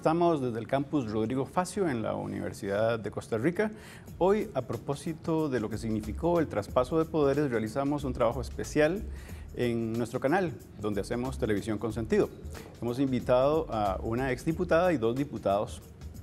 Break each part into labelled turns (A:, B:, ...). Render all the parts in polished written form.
A: estamos desde el campus Rodrigo Facio en la Universidad de Costa Rica. Hoy, a propósito de lo que significó el traspaso de poderes, realizamos un trabajo especial en nuestro canal, donde hacemos televisión con sentido. Hemos invitado a una exdiputada y 2 diputados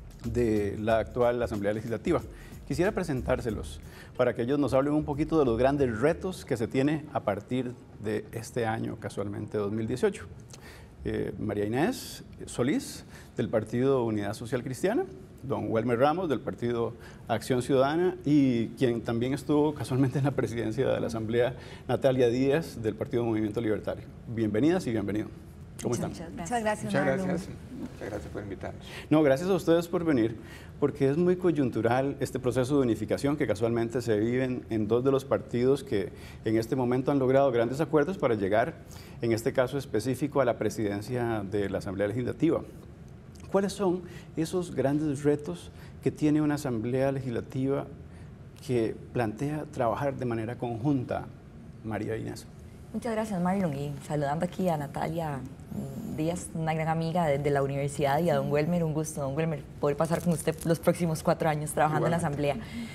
A: de la actual Asamblea Legislativa. Quisiera presentárselos para que ellos nos hablen un poquito de los grandes retos que se tiene a partir de este año, casualmente 2018. María Inés Solís, del Partido Unidad Social Cristiana, don Welmer Ramos, del Partido Acción Ciudadana, y quien también estuvo casualmente en la presidencia de la Asamblea, Natalia Díaz, del Partido Movimiento Libertario. Bienvenidas y bienvenido. ¿Cómo están?
B: Muchas gracias.
C: Muchas gracias por invitarnos.
A: No, gracias a ustedes por venir, porque es muy coyuntural este proceso de unificación que casualmente se vive en 2 de los partidos que en este momento han logrado grandes acuerdos para llegar, en este caso específico, a la presidencia de la Asamblea Legislativa. ¿Cuáles son esos grandes retos que tiene una Asamblea Legislativa que plantea trabajar de manera conjunta, María Inés?
B: Muchas gracias, Marlon, y saludando aquí a Natalia Díaz, una gran amiga de la universidad, y a don Welmer, un gusto, don Welmer, poder pasar con usted los próximos 4 años trabajando en la Asamblea.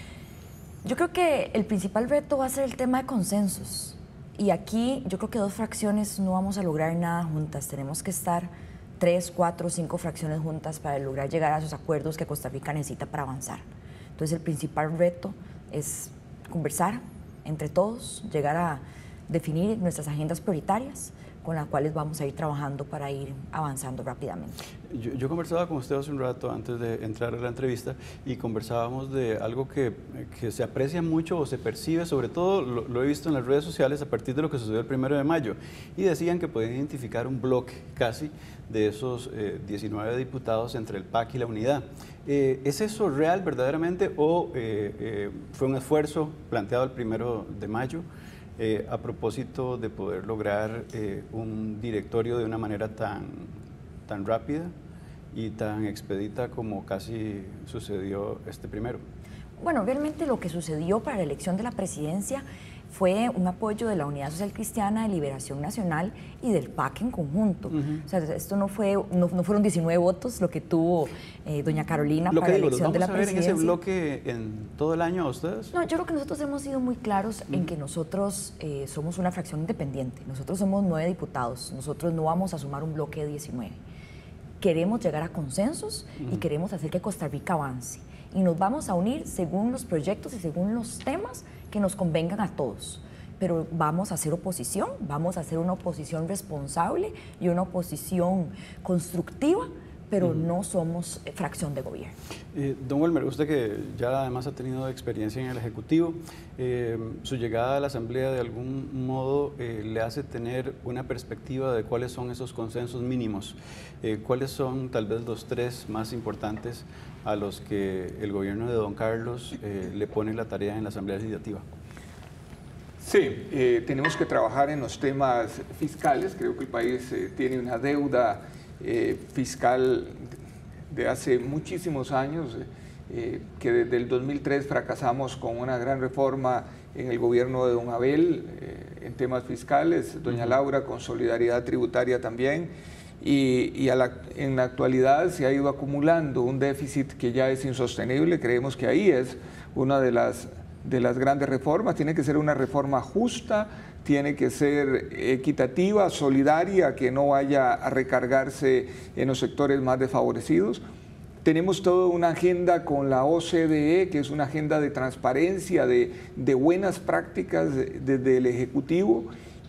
B: Yo creo que el principal reto va a ser el tema de consensos, y aquí yo creo que 2 fracciones no vamos a lograr nada juntas, tenemos que estar 3, 4, 5 fracciones juntas para lograr llegar a esos acuerdos que Costa Rica necesita para avanzar. Entonces el principal reto es conversar entre todos, llegar a definir nuestras agendas prioritarias con las cuales vamos a ir trabajando para ir avanzando rápidamente.
A: Yo conversaba con usted hace un rato antes de entrar a la entrevista y conversábamos de algo que se aprecia mucho o se percibe, sobre todo lo he visto en las redes sociales a partir de lo que sucedió el 1 de mayo, y decían que podían identificar un bloque casi de esos 19 diputados entre el PAC y la Unidad. ¿Es eso real verdaderamente o fue un esfuerzo planteado el 1 de mayo? A propósito de poder lograr un directorio de una manera tan rápida y tan expedita como casi sucedió este primero.
B: Bueno, realmente lo que sucedió para la elección de la presidencia fue un apoyo de la Unidad Social Cristiana, de Liberación Nacional y del PAC en conjunto. O sea, esto no fueron 19 votos lo que tuvo doña Carolina para la elección de la presidencia.
A: ¿Los vamos a ver en ese bloque en todo el año a ustedes?
B: No, yo creo que nosotros hemos sido muy claros en que nosotros somos una fracción independiente. Nosotros somos 9 diputados. Nosotros no vamos a sumar un bloque de 19. Queremos llegar a consensos y queremos hacer que Costa Rica avance. Y nos vamos a unir según los proyectos y según los temas que nos convengan a todos. Pero vamos a hacer oposición, vamos a hacer una oposición responsable y una oposición constructiva, pero no somos fracción de gobierno.
A: Don Welmer, usted que ya además ha tenido experiencia en el Ejecutivo, su llegada a la Asamblea de algún modo le hace tener una perspectiva de cuáles son esos consensos mínimos, cuáles son tal vez los 3 más importantes a los que el gobierno de don Carlos le pone la tarea en la Asamblea Legislativa.
C: Sí, tenemos que trabajar en los temas fiscales. Creo que el país tiene una deuda fiscal de hace muchísimos años, que desde el 2003 fracasamos con una gran reforma en el gobierno de don Abel en temas fiscales, doña Laura con solidaridad tributaria también, y en la actualidad se ha ido acumulando un déficit que ya es insostenible. Creemos que ahí es una de las grandes reformas. Tiene que ser una reforma justa, tiene que ser equitativa, solidaria, que no vaya a recargarse en los sectores más desfavorecidos. Tenemos toda una agenda con la OCDE, que es una agenda de transparencia, de buenas prácticas desde el Ejecutivo,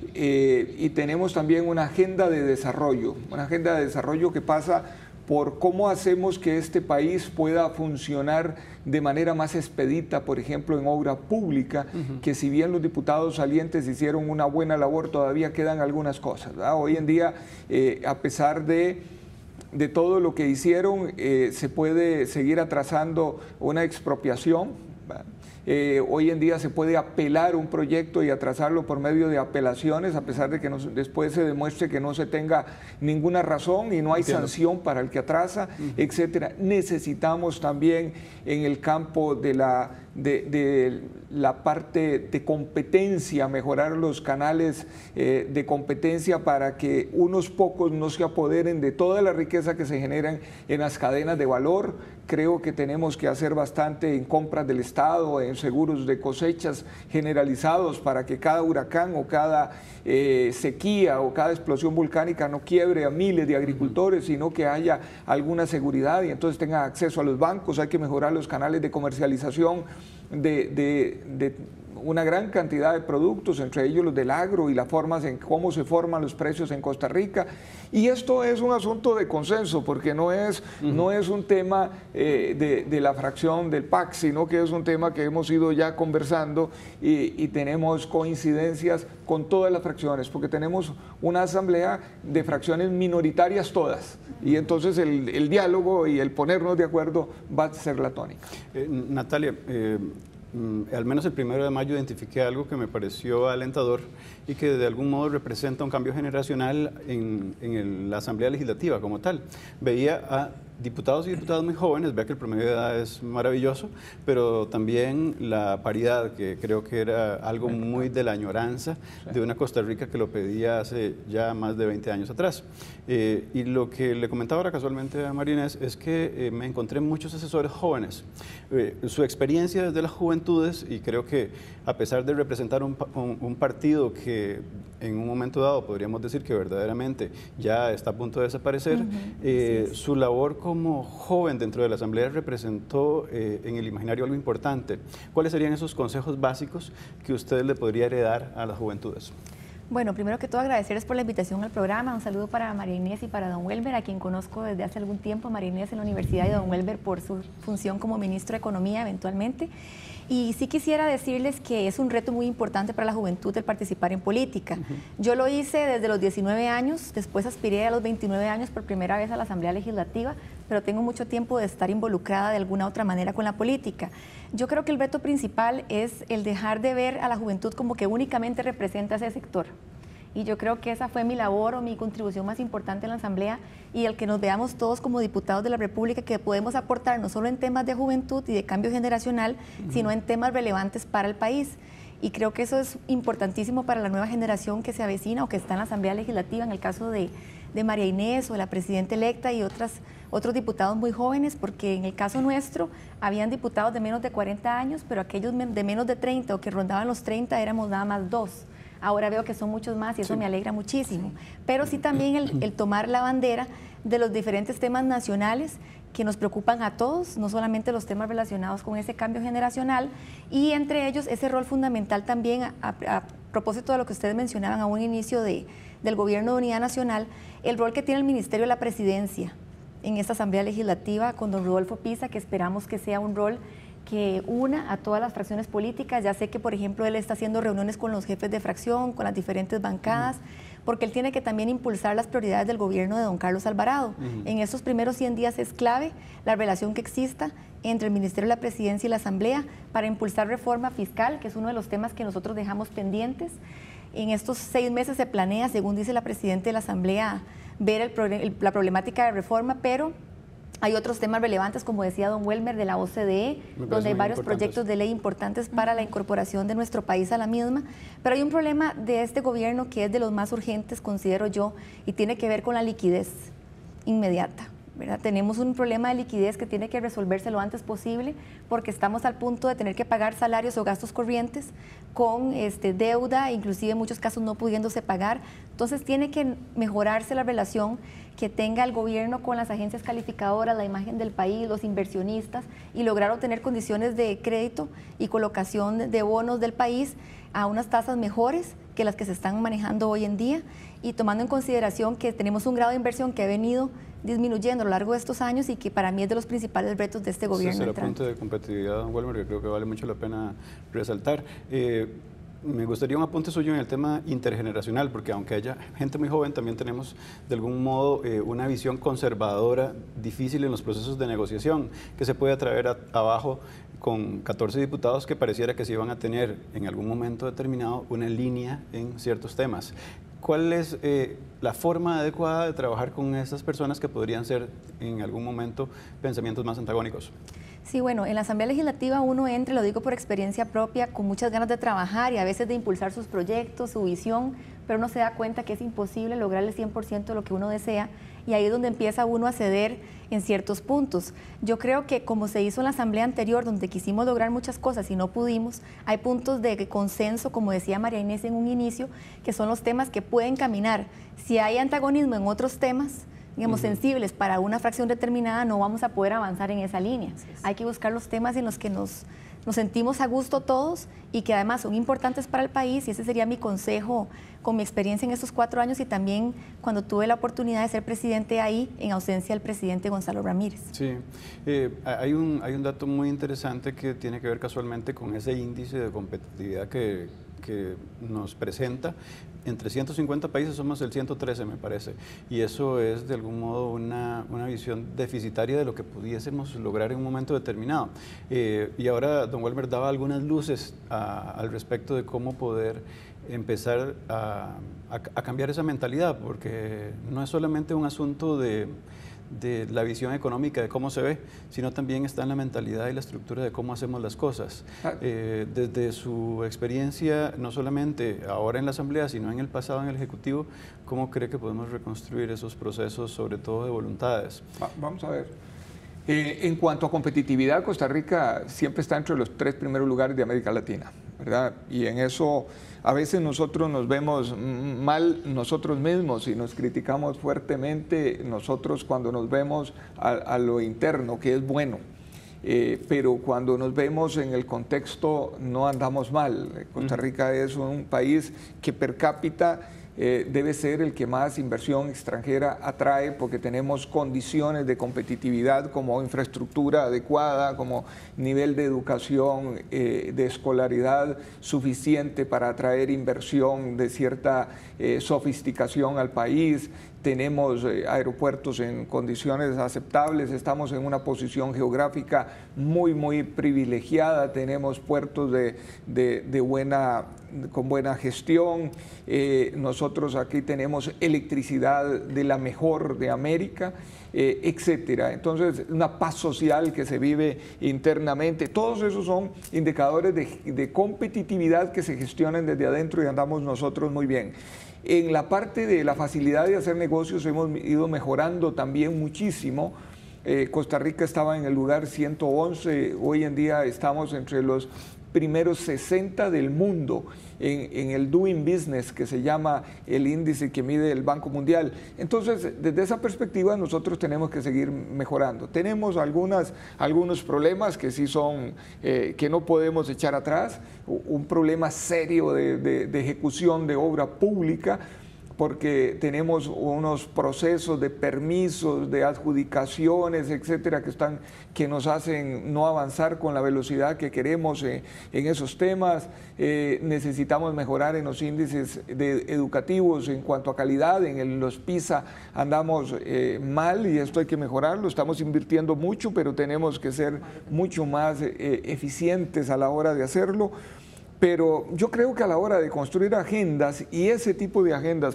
C: y tenemos también una agenda de desarrollo que pasa por cómo hacemos que este país pueda funcionar de manera más expedita, por ejemplo, en obra pública, que si bien los diputados salientes hicieron una buena labor, todavía quedan algunas cosas, ¿verdad? Hoy en día, a pesar de todo lo que hicieron, se puede seguir atrasando una expropiación, ¿verdad? Hoy en día se puede apelar un proyecto y atrasarlo por medio de apelaciones, a pesar de que después se demuestre que no se tenga ninguna razón y no hay sanción para el que atrasa, etcétera. Necesitamos también en el campo de la parte de competencia, mejorar los canales de competencia para que unos pocos no se apoderen de toda la riqueza que se generan en las cadenas de valor. Creo que tenemos que hacer bastante en compras del Estado, en seguros de cosechas generalizados para que cada huracán o cada sequía o cada explosión volcánica no quiebre a miles de agricultores, sino que haya alguna seguridad y entonces tengan acceso a los bancos. Hay que mejorar los canales de comercialización de una gran cantidad de productos, entre ellos los del agro y las formas en cómo se forman los precios en Costa Rica. Y esto es un asunto de consenso, porque no es un tema de la fracción del PAC, sino que es un tema que hemos ido ya conversando y tenemos coincidencias con todas las fracciones, porque tenemos una asamblea de fracciones minoritarias todas. Y entonces el diálogo y el ponernos de acuerdo va a ser la tónica.
A: Natalia, al menos el 1 de mayo identifiqué algo que me pareció alentador y que de algún modo representa un cambio generacional en la Asamblea Legislativa como tal. Veía a diputados y diputadas muy jóvenes, vea que el promedio de edad es maravilloso, pero también la paridad, que creo que era algo muy de la añoranza de una Costa Rica que lo pedía hace ya más de 20 años atrás. Y lo que le comentaba ahora casualmente a María Inés es que me encontré muchos asesores jóvenes. Su experiencia desde las juventudes, y creo que a pesar de representar un partido que en un momento dado podríamos decir que verdaderamente ya está a punto de desaparecer, su labor como joven dentro de la Asamblea representó en el imaginario algo importante. ¿Cuáles serían esos consejos básicos que usted le podría heredar a las juventudes?
D: Bueno, primero que todo agradecerles por la invitación al programa. Un saludo para María Inés y para don Welmer, a quien conozco desde hace algún tiempo, María Inés en la universidad y don Welmer por su función como ministro de Economía eventualmente. Y sí quisiera decirles que es un reto muy importante para la juventud el participar en política. Yo lo hice desde los 19 años, después aspiré a los 29 años por primera vez a la Asamblea Legislativa, pero tengo mucho tiempo de estar involucrada de alguna otra manera con la política. Yo creo que el reto principal es el dejar de ver a la juventud como que únicamente representa ese sector. Y yo creo que esa fue mi labor o mi contribución más importante en la Asamblea, y el que nos veamos todos como diputados de la República que podemos aportar no solo en temas de juventud y de cambio generacional, sino en temas relevantes para el país. Y creo que eso es importantísimo para la nueva generación que se avecina o que está en la Asamblea Legislativa, en el caso de María Inés o la presidenta electa y otros diputados muy jóvenes, porque en el caso nuestro habían diputados de menos de 40 años, pero aquellos de menos de 30 o que rondaban los 30 éramos nada más 2. Ahora veo que son muchos más y eso me alegra muchísimo. Pero sí también el tomar la bandera de los diferentes temas nacionales que nos preocupan a todos, no solamente los temas relacionados con ese cambio generacional, y entre ellos ese rol fundamental también, a propósito de lo que ustedes mencionaban a un inicio del Gobierno de Unidad Nacional, el rol que tiene el Ministerio de la Presidencia en esta Asamblea Legislativa con don Rodolfo Pisa, que esperamos que sea un rol que una a todas las fracciones políticas. Ya sé que, por ejemplo, él está haciendo reuniones con los jefes de fracción, con las diferentes bancadas, porque él tiene que también impulsar las prioridades del gobierno de don Carlos Alvarado. En estos primeros 100 días es clave la relación que exista entre el Ministerio de la Presidencia y la Asamblea para impulsar reforma fiscal, que es uno de los temas que nosotros dejamos pendientes. En estos 6 meses se planea, según dice la Presidenta de la Asamblea, ver la problemática de reforma, pero hay otros temas relevantes, como decía don Welmer, de la OCDE, donde hay varios proyectos de ley importantes para la incorporación de nuestro país a la misma. Pero hay un problema de este gobierno que es de los más urgentes, considero yo, y tiene que ver con la liquidez inmediata, ¿verdad? Tenemos un problema de liquidez que tiene que resolverse lo antes posible, porque estamos al punto de tener que pagar salarios o gastos corrientes con deuda, inclusive en muchos casos no pudiéndose pagar. Entonces tiene que mejorarse la relación que tenga el gobierno con las agencias calificadoras, la imagen del país, los inversionistas, y lograr obtener condiciones de crédito y colocación de bonos del país a unas tasas mejores que las que se están manejando hoy en día, y tomando en consideración que tenemos un grado de inversión que ha venido disminuyendo a lo largo de estos años y que para mí es de los principales retos de este gobierno.
A: Ese es el punto de competitividad, don Welmer, que creo que vale mucho la pena resaltar. Me gustaría un apunte suyo en el tema intergeneracional, porque aunque haya gente muy joven, también tenemos de algún modo una visión conservadora difícil en los procesos de negociación, que se puede traer abajo con 14 diputados que pareciera que se iban a tener en algún momento determinado una línea en ciertos temas. ¿cuál es la forma adecuada de trabajar con estas personas que podrían ser en algún momento pensamientos más antagónicos?
D: Sí, bueno, en la Asamblea Legislativa uno entra, lo digo por experiencia propia, con muchas ganas de trabajar y a veces de impulsar sus proyectos, su visión, pero uno se da cuenta que es imposible lograr el 100% de lo que uno desea y ahí es donde empieza uno a ceder en ciertos puntos. Yo creo que como se hizo en la Asamblea anterior, donde quisimos lograr muchas cosas y no pudimos, hay puntos de consenso, como decía María Inés en un inicio, que son los temas que pueden caminar. Si hay antagonismo en otros temas, digamos, sensibles para una fracción determinada, no vamos a poder avanzar en esa línea. Hay que buscar los temas en los que nos sentimos a gusto todos y que además son importantes para el país, y ese sería mi consejo con mi experiencia en estos 4 años y también cuando tuve la oportunidad de ser presidente ahí, en ausencia del presidente Gonzalo Ramírez.
A: Sí, hay un dato muy interesante que tiene que ver casualmente con ese índice de competitividad que nos presenta. Entre 150 países somos el 113, me parece, y eso es de algún modo una visión deficitaria de lo que pudiésemos lograr en un momento determinado. Y ahora don Welmer daba algunas luces al respecto de cómo poder empezar a cambiar esa mentalidad, porque no es solamente un asunto de la visión económica de cómo se ve, sino también está en la mentalidad y la estructura de cómo hacemos las cosas. Desde su experiencia, no solamente ahora en la Asamblea, sino en el pasado en el Ejecutivo, ¿cómo cree que podemos reconstruir esos procesos, sobre todo de voluntades?
C: Vamos a ver. En cuanto a competitividad, Costa Rica siempre está entre los 3 primeros lugares de América Latina, ¿verdad? Y en eso a veces nosotros nos vemos mal nosotros mismos y nos criticamos fuertemente nosotros cuando nos vemos a lo interno, que es bueno. Pero cuando nos vemos en el contexto no andamos mal. Costa Rica es un país que per cápita debe ser el que más inversión extranjera atrae porque tenemos condiciones de competitividad como infraestructura adecuada, como nivel de educación, de escolaridad suficiente para atraer inversión de cierta sofisticación al país. Tenemos aeropuertos en condiciones aceptables, estamos en una posición geográfica muy privilegiada, tenemos puertos con buena gestión, nosotros aquí tenemos electricidad de la mejor de América, etcétera. Entonces, una paz social que se vive internamente, todos esos son indicadores de competitividad que se gestionan desde adentro y andamos nosotros muy bien. En la parte de la facilidad de hacer negocios hemos ido mejorando también muchísimo. Costa Rica estaba en el lugar 111, hoy en día estamos entre los primeros 60 del mundo en el Doing Business, que se llama el índice que mide el Banco Mundial. Entonces, desde esa perspectiva nosotros tenemos que seguir mejorando. Tenemos algunos problemas que sí son, que no podemos echar atrás, un problema serio de ejecución de obra pública, porque tenemos unos procesos de permisos, de adjudicaciones, etcétera, que nos hacen no avanzar con la velocidad que queremos en esos temas. Necesitamos mejorar en los índices educativos en cuanto a calidad. En los PISA andamos mal y esto hay que mejorarlo. Estamos invirtiendo mucho, pero tenemos que ser mucho más eficientes a la hora de hacerlo. Pero yo creo que a la hora de construir agendas y ese tipo de agendas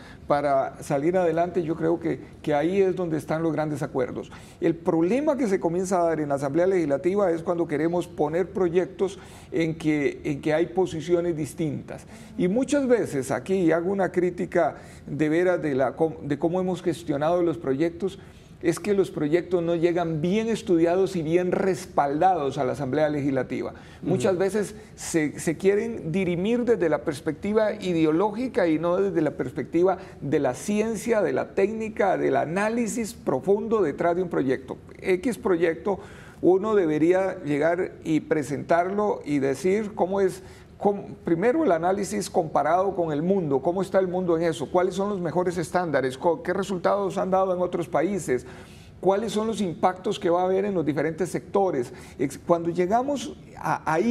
C: para salir adelante, yo creo que ahí es donde están los grandes acuerdos. El problema que se comienza a dar en la Asamblea Legislativa es cuando queremos poner proyectos en que hay posiciones distintas. Y muchas veces aquí hago una crítica de veras de cómo hemos gestionado los proyectos, es que los proyectos no llegan bien estudiados y bien respaldados a la Asamblea Legislativa. Muchas veces se quieren dirimir desde la perspectiva ideológica y no desde la perspectiva de la ciencia, de la técnica, del análisis profundo detrás de un proyecto. X proyecto, uno debería llegar y presentarlo y decir cómo es. Primero el análisis comparado con el mundo, cómo está el mundo en eso, cuáles son los mejores estándares, qué resultados han dado en otros países, cuáles son los impactos que va a haber en los diferentes sectores. Cuando llegamos ahí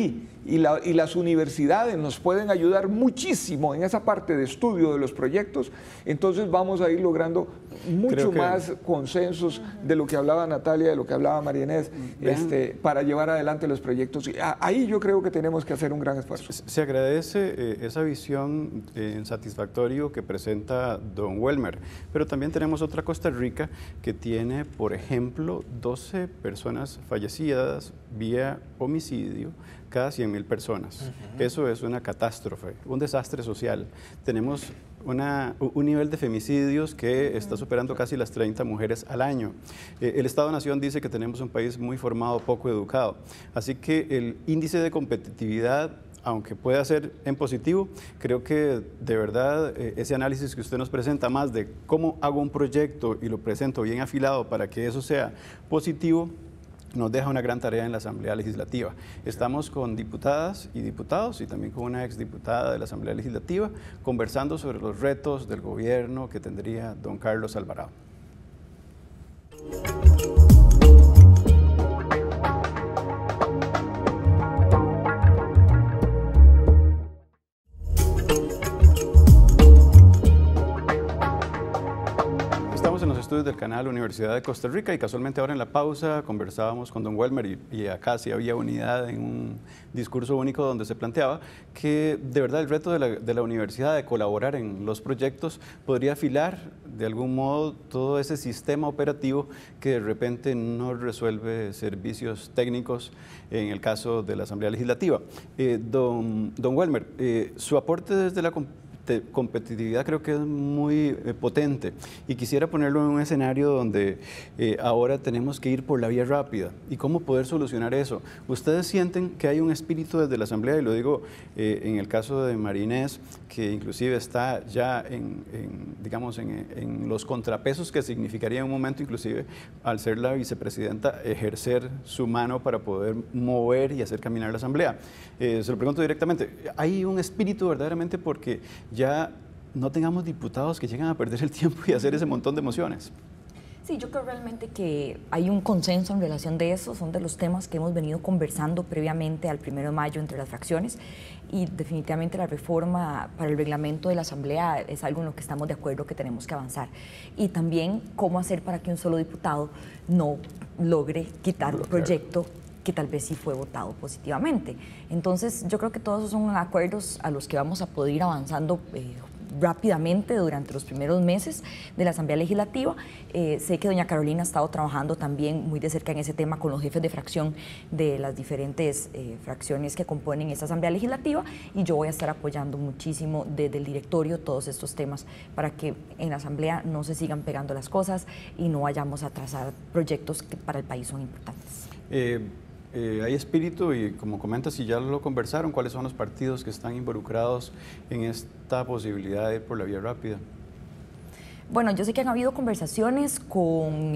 C: y las universidades nos pueden ayudar muchísimo en esa parte de estudio de los proyectos, entonces vamos a ir logrando mucho más consensos de lo que hablaba Natalia, de lo que hablaba María Inés, para llevar adelante los proyectos. Ahí yo creo que tenemos que hacer un gran esfuerzo.
A: Se agradece esa visión en satisfactorio que presenta don Welmer, pero también tenemos otra Costa Rica que tiene, por ejemplo, 12 personas fallecidas vía homicidio cada 100.000 personas. Eso es una catástrofe, un desastre social. Tenemos un nivel de femicidios que está superando casi las 30 mujeres al año. El Estado-Nación dice que tenemos un país muy formado, poco educado. Así que el índice de competitividad, aunque pueda ser en positivo, creo que de verdad ese análisis que usted nos presenta, más de cómo hago un proyecto y lo presento bien afilado para que eso sea positivo, nos deja una gran tarea en la Asamblea Legislativa. Estamos con diputadas y diputados y también con una exdiputada de la Asamblea Legislativa conversando sobre los retos del gobierno que tendría don Carlos Alvarado. Estudios del canal Universidad de Costa Rica y casualmente ahora en la pausa conversábamos con don Welmer y acá sí había unidad en un discurso único donde se planteaba que de verdad el reto de la universidad de colaborar en los proyectos podría afilar de algún modo todo ese sistema operativo que de repente no resuelve servicios técnicos en el caso de la Asamblea Legislativa. Don Welmer, su aporte desde la competitividad creo que es muy potente y quisiera ponerlo en un escenario donde ahora tenemos que ir por la vía rápida y cómo poder solucionar eso. ¿Ustedes sienten que hay un espíritu desde la Asamblea? Y lo digo en el caso de María Inés, que inclusive está ya digamos, en los contrapesos que significaría en un momento inclusive al ser la vicepresidenta ejercer su mano para poder mover y hacer caminar la Asamblea. Se lo pregunto directamente, ¿hay un espíritu verdaderamente porque ya no tengamos diputados que llegan a perder el tiempo y hacer ese montón de mociones?
B: Sí, yo creo realmente que hay un consenso en relación de eso, son de los temas que hemos venido conversando previamente al 1 de mayo entre las fracciones y definitivamente la reforma para el reglamento de la Asamblea es algo en lo que estamos de acuerdo que tenemos que avanzar. Y también cómo hacer para que un solo diputado no logre quitar un proyecto que tal vez sí fue votado positivamente. Entonces, yo creo que todos esos son acuerdos a los que vamos a poder ir avanzando rápidamente durante los primeros meses de la Asamblea Legislativa. Sé que doña Carolina ha estado trabajando también muy de cerca en ese tema con los jefes de fracción de las diferentes fracciones que componen esta Asamblea Legislativa y yo voy a estar apoyando muchísimo desde el directorio todos estos temas para que en la Asamblea no se sigan pegando las cosas y no vayamos a trazar proyectos que para el país son importantes.
A: Hay espíritu y como comentas, si ya lo conversaron, ¿cuáles son los partidos que están involucrados en esta posibilidad de ir por la vía rápida?
B: Bueno, yo sé que han habido conversaciones con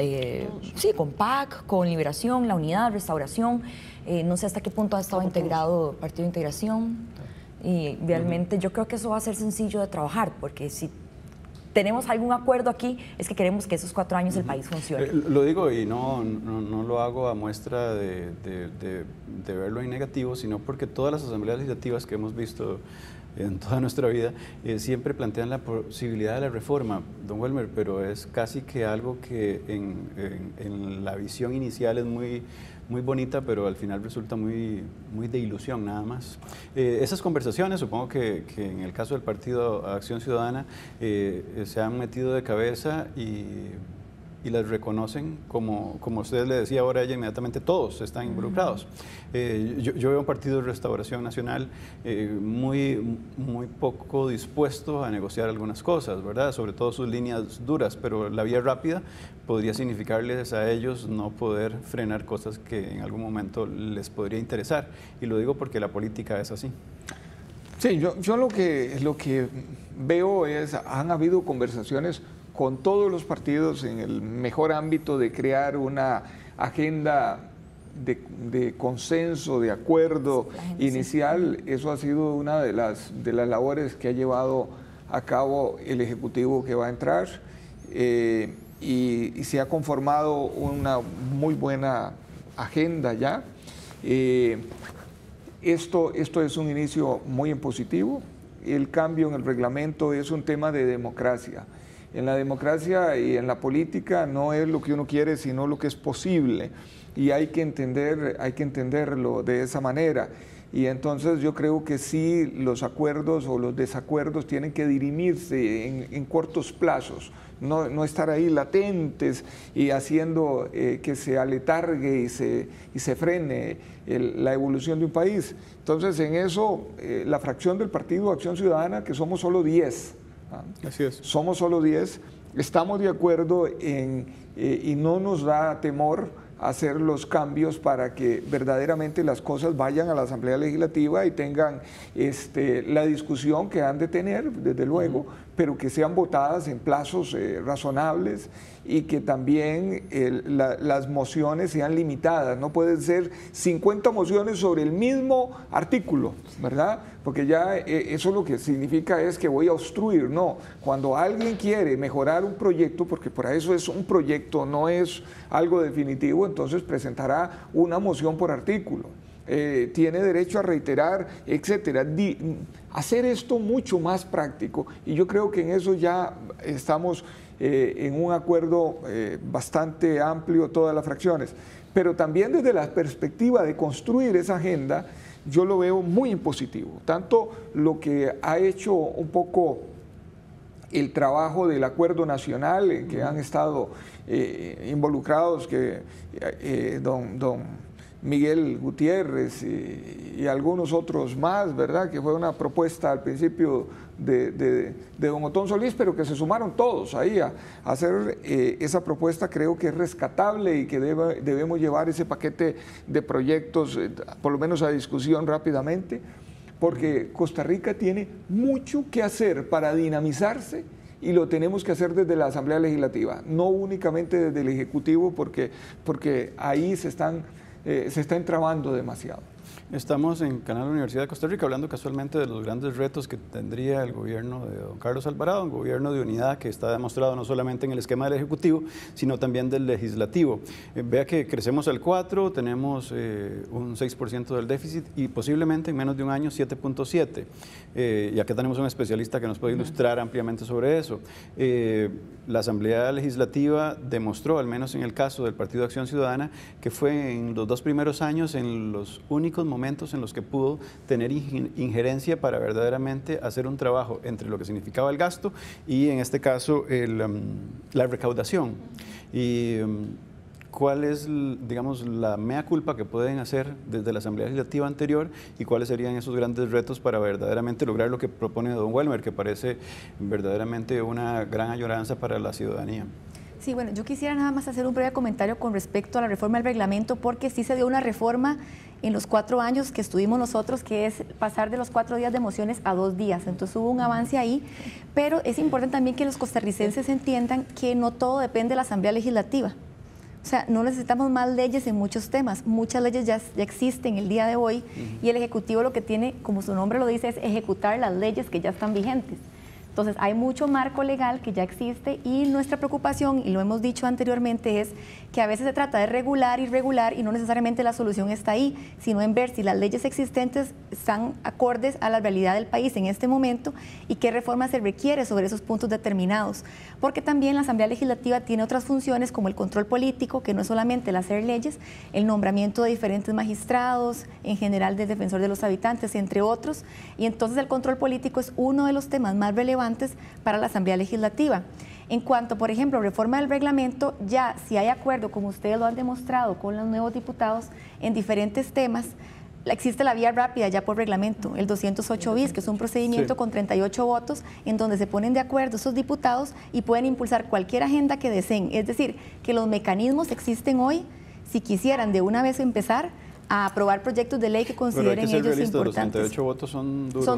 B: con PAC, con Liberación, La Unidad, Restauración. No sé hasta qué punto ha estado integrado Partido de Integración. Y realmente yo creo que eso va a ser sencillo de trabajar, porque si tenemos algún acuerdo aquí, es que queremos que esos 4 años el país funcione.
A: Lo digo y no lo hago a muestra de verlo en negativo, sino porque todas las asambleas legislativas que hemos visto en toda nuestra vida siempre plantean la posibilidad de la reforma, don Welmer, pero es casi que algo que en la visión inicial es muy bonita, pero al final resulta muy de ilusión nada más. Esas conversaciones, supongo que en el caso del Partido Acción Ciudadana, se han metido de cabeza y las reconocen como usted le decía ahora a ella inmediatamente, todos están involucrados. Yo veo un partido de Restauración Nacional muy poco dispuesto a negociar algunas cosas, ¿verdad? Sobre todo sus líneas duras, pero la vía rápida podría significarles a ellos no poder frenar cosas que en algún momento les podría interesar. Y lo digo porque la política es así.
C: Sí, yo lo que veo es, han habido conversaciones con todos los partidos en el mejor ámbito de crear una agenda de consenso, de acuerdo inicial. Eso ha sido una de las labores que ha llevado a cabo el Ejecutivo que va a entrar y se ha conformado una muy buena agenda ya. Esto es un inicio muy impositivo. El cambio en el reglamento es un tema de democracia. En la democracia y en la política no es lo que uno quiere, sino lo que es posible. Y hay que entenderlo de esa manera. Y entonces yo creo que sí, los acuerdos o los desacuerdos tienen que dirimirse en cortos plazos, no estar ahí latentes y haciendo que se aletargue y se frene la evolución de un país. Entonces en eso la fracción del Partido Acción Ciudadana, que somos solo 10,
A: Así es.
C: somos solo 10, estamos de acuerdo y no nos da temor hacer los cambios para que verdaderamente las cosas vayan a la Asamblea Legislativa y tengan la discusión que han de tener, desde luego, pero que sean votadas en plazos razonables y que también las mociones sean limitadas. No pueden ser 50 mociones sobre el mismo artículo, ¿verdad? Porque ya eso lo que significa es que voy a obstruir. No, cuando alguien quiere mejorar un proyecto, porque por eso es un proyecto, no es algo definitivo, entonces presentará una moción por artículo. Tiene derecho a reiterar, etcétera. Hacer esto mucho más práctico, y yo creo que en eso ya estamos en un acuerdo bastante amplio todas las fracciones, pero también desde la perspectiva de construir esa agenda, yo lo veo muy impositivo, tanto lo que ha hecho un poco el trabajo del acuerdo nacional en que han estado involucrados que don Miguel Gutiérrez y algunos otros más, ¿verdad? Que fue una propuesta al principio de don Otón Solís, pero que se sumaron todos ahí a hacer esa propuesta. Creo que es rescatable y que debemos llevar ese paquete de proyectos, por lo menos a discusión rápidamente, porque Costa Rica tiene mucho que hacer para dinamizarse y lo tenemos que hacer desde la Asamblea Legislativa, no únicamente desde el Ejecutivo, porque ahí se está entrabando demasiado.
A: Estamos en Canal Universidad de Costa Rica hablando casualmente de los grandes retos que tendría el gobierno de don Carlos Alvarado, un gobierno de unidad que está demostrado no solamente en el esquema del Ejecutivo, sino también del Legislativo. Vea que crecemos al 4, tenemos un 6% del déficit y posiblemente en menos de un año 7.7. Y acá tenemos un especialista que nos puede ilustrar ampliamente sobre eso. La Asamblea Legislativa demostró, al menos en el caso del Partido de Acción Ciudadana, que fue en los 2 primeros años en los únicos momentos en los que pudo tener injerencia para verdaderamente hacer un trabajo entre lo que significaba el gasto y en este caso la recaudación. Y ¿cuál es, digamos, la mea culpa que pueden hacer desde la Asamblea Legislativa anterior y cuáles serían esos grandes retos para verdaderamente lograr lo que propone don Welmer, que parece verdaderamente una gran añoranza para la ciudadanía?
D: Sí, bueno, yo quisiera nada más hacer un breve comentario con respecto a la reforma del reglamento, porque sí se dio una reforma en los 4 años que estuvimos nosotros, que es pasar de los 4 días de mociones a 2 días. Entonces hubo un avance ahí, pero es importante también que los costarricenses entiendan que no todo depende de la Asamblea Legislativa. O sea, no necesitamos más leyes en muchos temas. Muchas leyes ya existen el día de hoy y el Ejecutivo lo que tiene, como su nombre lo dice, es ejecutar las leyes que ya están vigentes. Entonces, hay mucho marco legal que ya existe y nuestra preocupación, y lo hemos dicho anteriormente, es que a veces se trata de regular y regular y no necesariamente la solución está ahí, sino en ver si las leyes existentes están acordes a la realidad del país en este momento y qué reforma se requiere sobre esos puntos determinados. Porque también la Asamblea Legislativa tiene otras funciones como el control político, que no es solamente el hacer leyes, el nombramiento de diferentes magistrados, en general del defensor de los habitantes, entre otros, y entonces el control político es uno de los temas más relevantes para la Asamblea Legislativa. En cuanto, por ejemplo, reforma del reglamento, ya si hay acuerdo, como ustedes lo han demostrado con los nuevos diputados en diferentes temas, existe la vía rápida ya por reglamento, el 208 bis, que es un procedimiento con 38 votos, en donde se ponen de acuerdo esos diputados y pueden impulsar cualquier agenda que deseen. Es decir, que los mecanismos existen hoy, si quisieran de una vez empezar a aprobar proyectos de ley que consideren ellos importantes.
A: Los 38 votos son duros.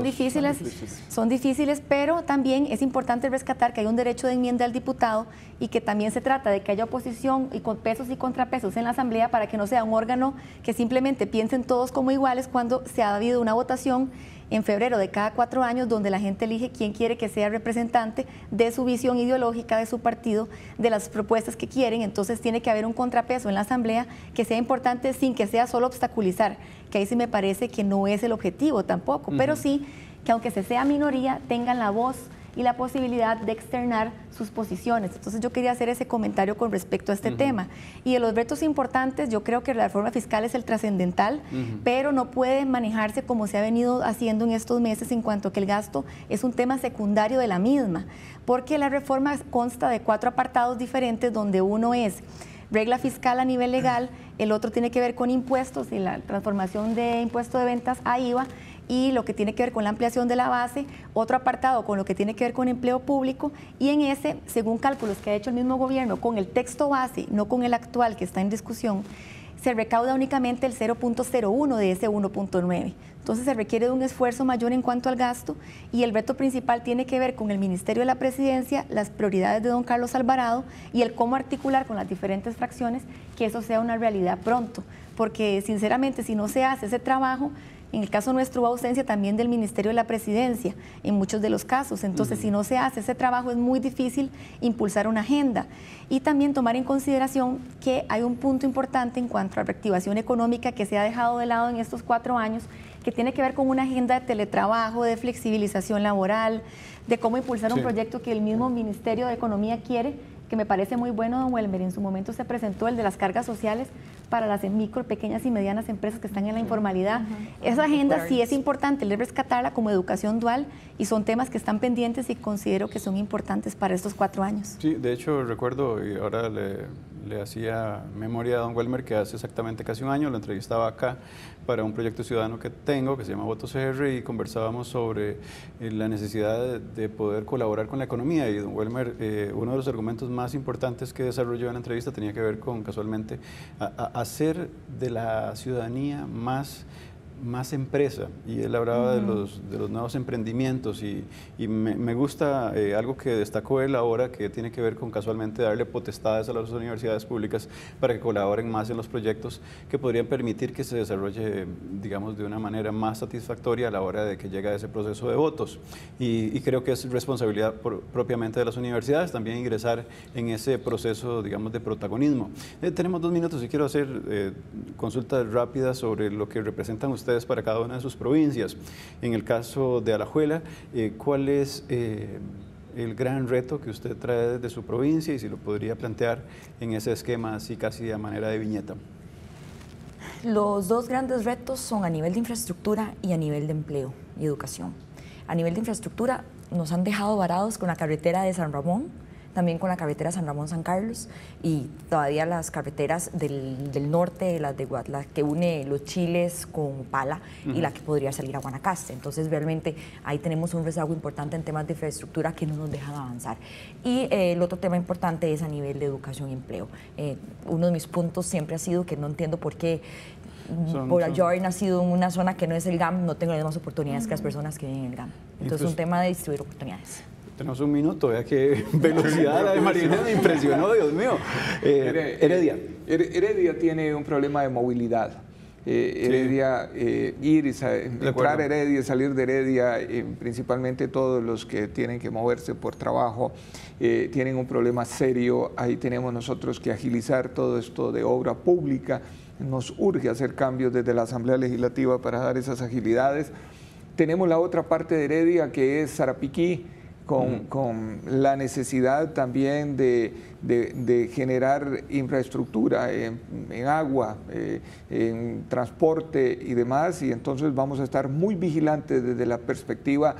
D: Son difíciles, pero también es importante rescatar que hay un derecho de enmienda al diputado y que también se trata de que haya oposición y con pesos y contrapesos en la Asamblea para que no sea un órgano que simplemente piensen todos como iguales cuando se ha habido una votación en febrero de cada 4 años, donde la gente elige quién quiere que sea representante de su visión ideológica, de su partido, de las propuestas que quieren. Entonces tiene que haber un contrapeso en la Asamblea que sea importante sin que sea solo obstaculizar, que ahí sí me parece que no es el objetivo tampoco, pero sí que aunque se sea minoría, tengan la voz y la posibilidad de externar sus posiciones. Entonces yo quería hacer ese comentario con respecto a este tema. Y de los retos importantes, yo creo que la reforma fiscal es el trascendental, pero no puede manejarse como se ha venido haciendo en estos meses en cuanto a que el gasto es un tema secundario de la misma, porque la reforma consta de 4 apartados diferentes, donde uno es regla fiscal a nivel legal, el otro tiene que ver con impuestos y la transformación de impuesto de ventas a IVA, y lo que tiene que ver con la ampliación de la base, otro apartado con lo que tiene que ver con empleo público, y en ese, según cálculos que ha hecho el mismo gobierno con el texto base, no con el actual que está en discusión, se recauda únicamente el 0.01 de ese 1.9. Entonces se requiere de un esfuerzo mayor en cuanto al gasto, y el reto principal tiene que ver con el Ministerio de la Presidencia, las prioridades de don Carlos Alvarado y el cómo articular con las diferentes fracciones que eso sea una realidad pronto, porque sinceramente si no se hace ese trabajo, en el caso nuestro hubo ausencia también del Ministerio de la Presidencia, en muchos de los casos. Entonces, si no se hace ese trabajo, es muy difícil impulsar una agenda. Y también tomar en consideración que hay un punto importante en cuanto a reactivación económica que se ha dejado de lado en estos 4 años, que tiene que ver con una agenda de teletrabajo, de flexibilización laboral, de cómo impulsar un proyecto que el mismo Ministerio de Economía quiere, que me parece muy bueno, don Welmer. En su momento se presentó el de las cargas sociales para las micro, pequeñas y medianas empresas que están en la informalidad. Esa agenda sí es importante, el rescatarla como educación dual, y son temas que están pendientes y considero que son importantes para estos 4 años.
A: Sí, de hecho recuerdo, y ahora le hacía memoria a don Welmer, que hace exactamente casi un año lo entrevistaba acá para un proyecto ciudadano que tengo, que se llama Voto CR, y conversábamos sobre la necesidad de poder colaborar con la economía. Y don Welmer, uno de los argumentos más importantes que desarrolló en la entrevista tenía que ver con, casualmente, hacer de la ciudadanía más empresa, y él hablaba de los nuevos emprendimientos, y me gusta algo que destacó él ahora, que tiene que ver con casualmente darle potestades a las universidades públicas para que colaboren más en los proyectos que podrían permitir que se desarrolle, digamos, de una manera más satisfactoria a la hora de que llega ese proceso de votos, y creo que es responsabilidad propiamente de las universidades también ingresar en ese proceso, digamos, de protagonismo. Tenemos 2 minutos y quiero hacer consultas rápidas sobre lo que representan ustedes para cada una de sus provincias. En el caso de Alajuela, ¿cuál es el gran reto que usted trae desde su provincia, y si lo podría plantear en ese esquema así casi a manera de viñeta?
B: Los 2 grandes retos son a nivel de infraestructura y a nivel de empleo y educación. A nivel de infraestructura nos han dejado varados con la carretera de San Ramón, también con la carretera San Ramón-San Carlos, y todavía las carreteras del norte, la que une Los Chiles con Pala, y la que podría salir a Guanacaste. Entonces realmente ahí tenemos un rezago importante en temas de infraestructura que no nos dejan avanzar. Y el otro tema importante es a nivel de educación y empleo. Uno de mis puntos siempre ha sido que no entiendo por qué yo he nacido en una zona que no es el GAM, no tengo las mismas oportunidades que las personas que viven en el GAM. Entonces es un tema de distribuir oportunidades.
A: Tenemos 1 minuto, vea qué velocidad la de Marina, me impresionó, Dios mío. Heredia.
C: Heredia tiene un problema de movilidad. Heredia, ir y entrar a Heredia, salir de Heredia, principalmente todos los que tienen que moverse por trabajo, tienen un problema serio. Ahí tenemos nosotros que agilizar todo esto de obra pública. Nos urge hacer cambios desde la Asamblea Legislativa para dar esas agilidades. Tenemos la otra parte de Heredia, que es Sarapiquí, con la necesidad también de generar infraestructura en agua, en transporte y demás, y entonces vamos a estar muy vigilantes desde la perspectiva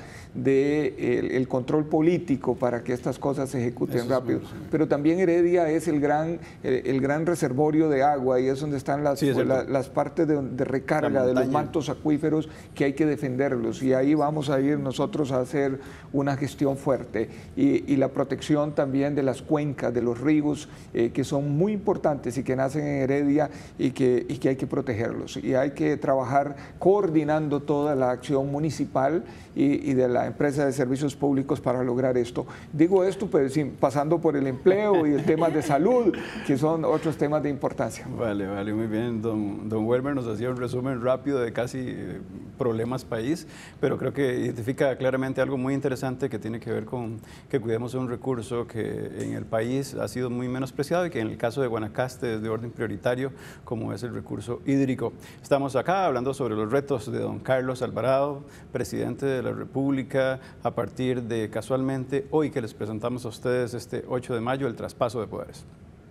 C: del control político para que estas cosas se ejecuten rápido. Pero también Heredia es el gran reservorio de agua, y es donde están las partes de recarga de los mantos acuíferos que hay que defenderlos, y ahí vamos a ir nosotros a hacer una gestión fuerte, y la protección también de las cuencas, de los ríos, que son muy importantes y que nacen en Heredia, y que hay que protegerlos, y hay que trabajar coordinando toda la acción municipal y de la empresa de servicios públicos para lograr esto. Digo esto, pues, pasando por el empleo y el tema de salud, que son otros temas de importancia.
A: Vale, muy bien. Don Welmer nos hacía un resumen rápido de casi problemas país, pero creo que identifica claramente algo muy interesante que tiene que ver con que cuidemos de un recurso que en el país ha sido muy menospreciado y que en el caso de Guanacaste es de orden prioritario, como es el recurso hídrico. Estamos acá hablando sobre los retos de don Carlos Alvarado, presidente de la República, a partir de casualmente hoy que les presentamos a ustedes este 8 de mayo el traspaso de poderes.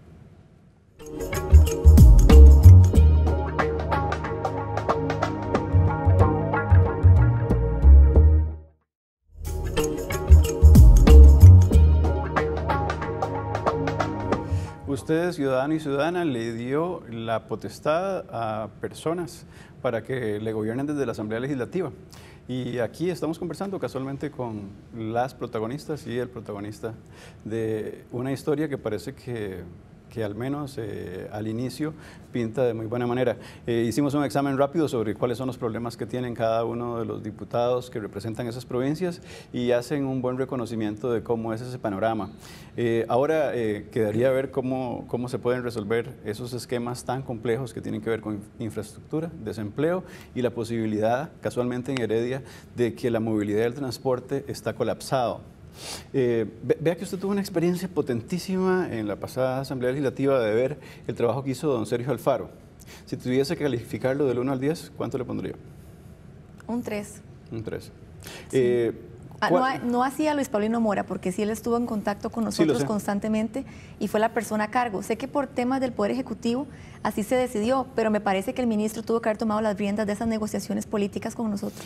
A: Usted, ciudadano y ciudadana, le dio la potestad a personas para que le gobiernen desde la Asamblea Legislativa. Y aquí estamos conversando casualmente con las protagonistas y el protagonista de una historia que parece que al menos al inicio pinta de muy buena manera. Hicimos un examen rápido sobre cuáles son los problemas que tienen cada uno de los diputados que representan esas provincias y hacen un buen reconocimiento de cómo es ese panorama. Ahora quedaría ver cómo se pueden resolver esos esquemas tan complejos que tienen que ver con infraestructura, desempleo y la posibilidad, casualmente en Heredia, de que la movilidad del transporte está colapsado. Vea que usted tuvo una experiencia potentísima en la pasada Asamblea Legislativa de ver el trabajo que hizo don Sergio Alfaro. Si tuviese que calificarlo del 1 al 10, ¿cuánto le pondría?
D: Un 3.
A: Un 3.
D: Sí. No así a Luis Paulino Mora, porque sí él estuvo en contacto con nosotros constantemente y fue la persona a cargo. Sé que por temas del Poder Ejecutivo así se decidió, pero me parece que el ministro tuvo que haber tomado las riendas de esas negociaciones políticas con nosotros.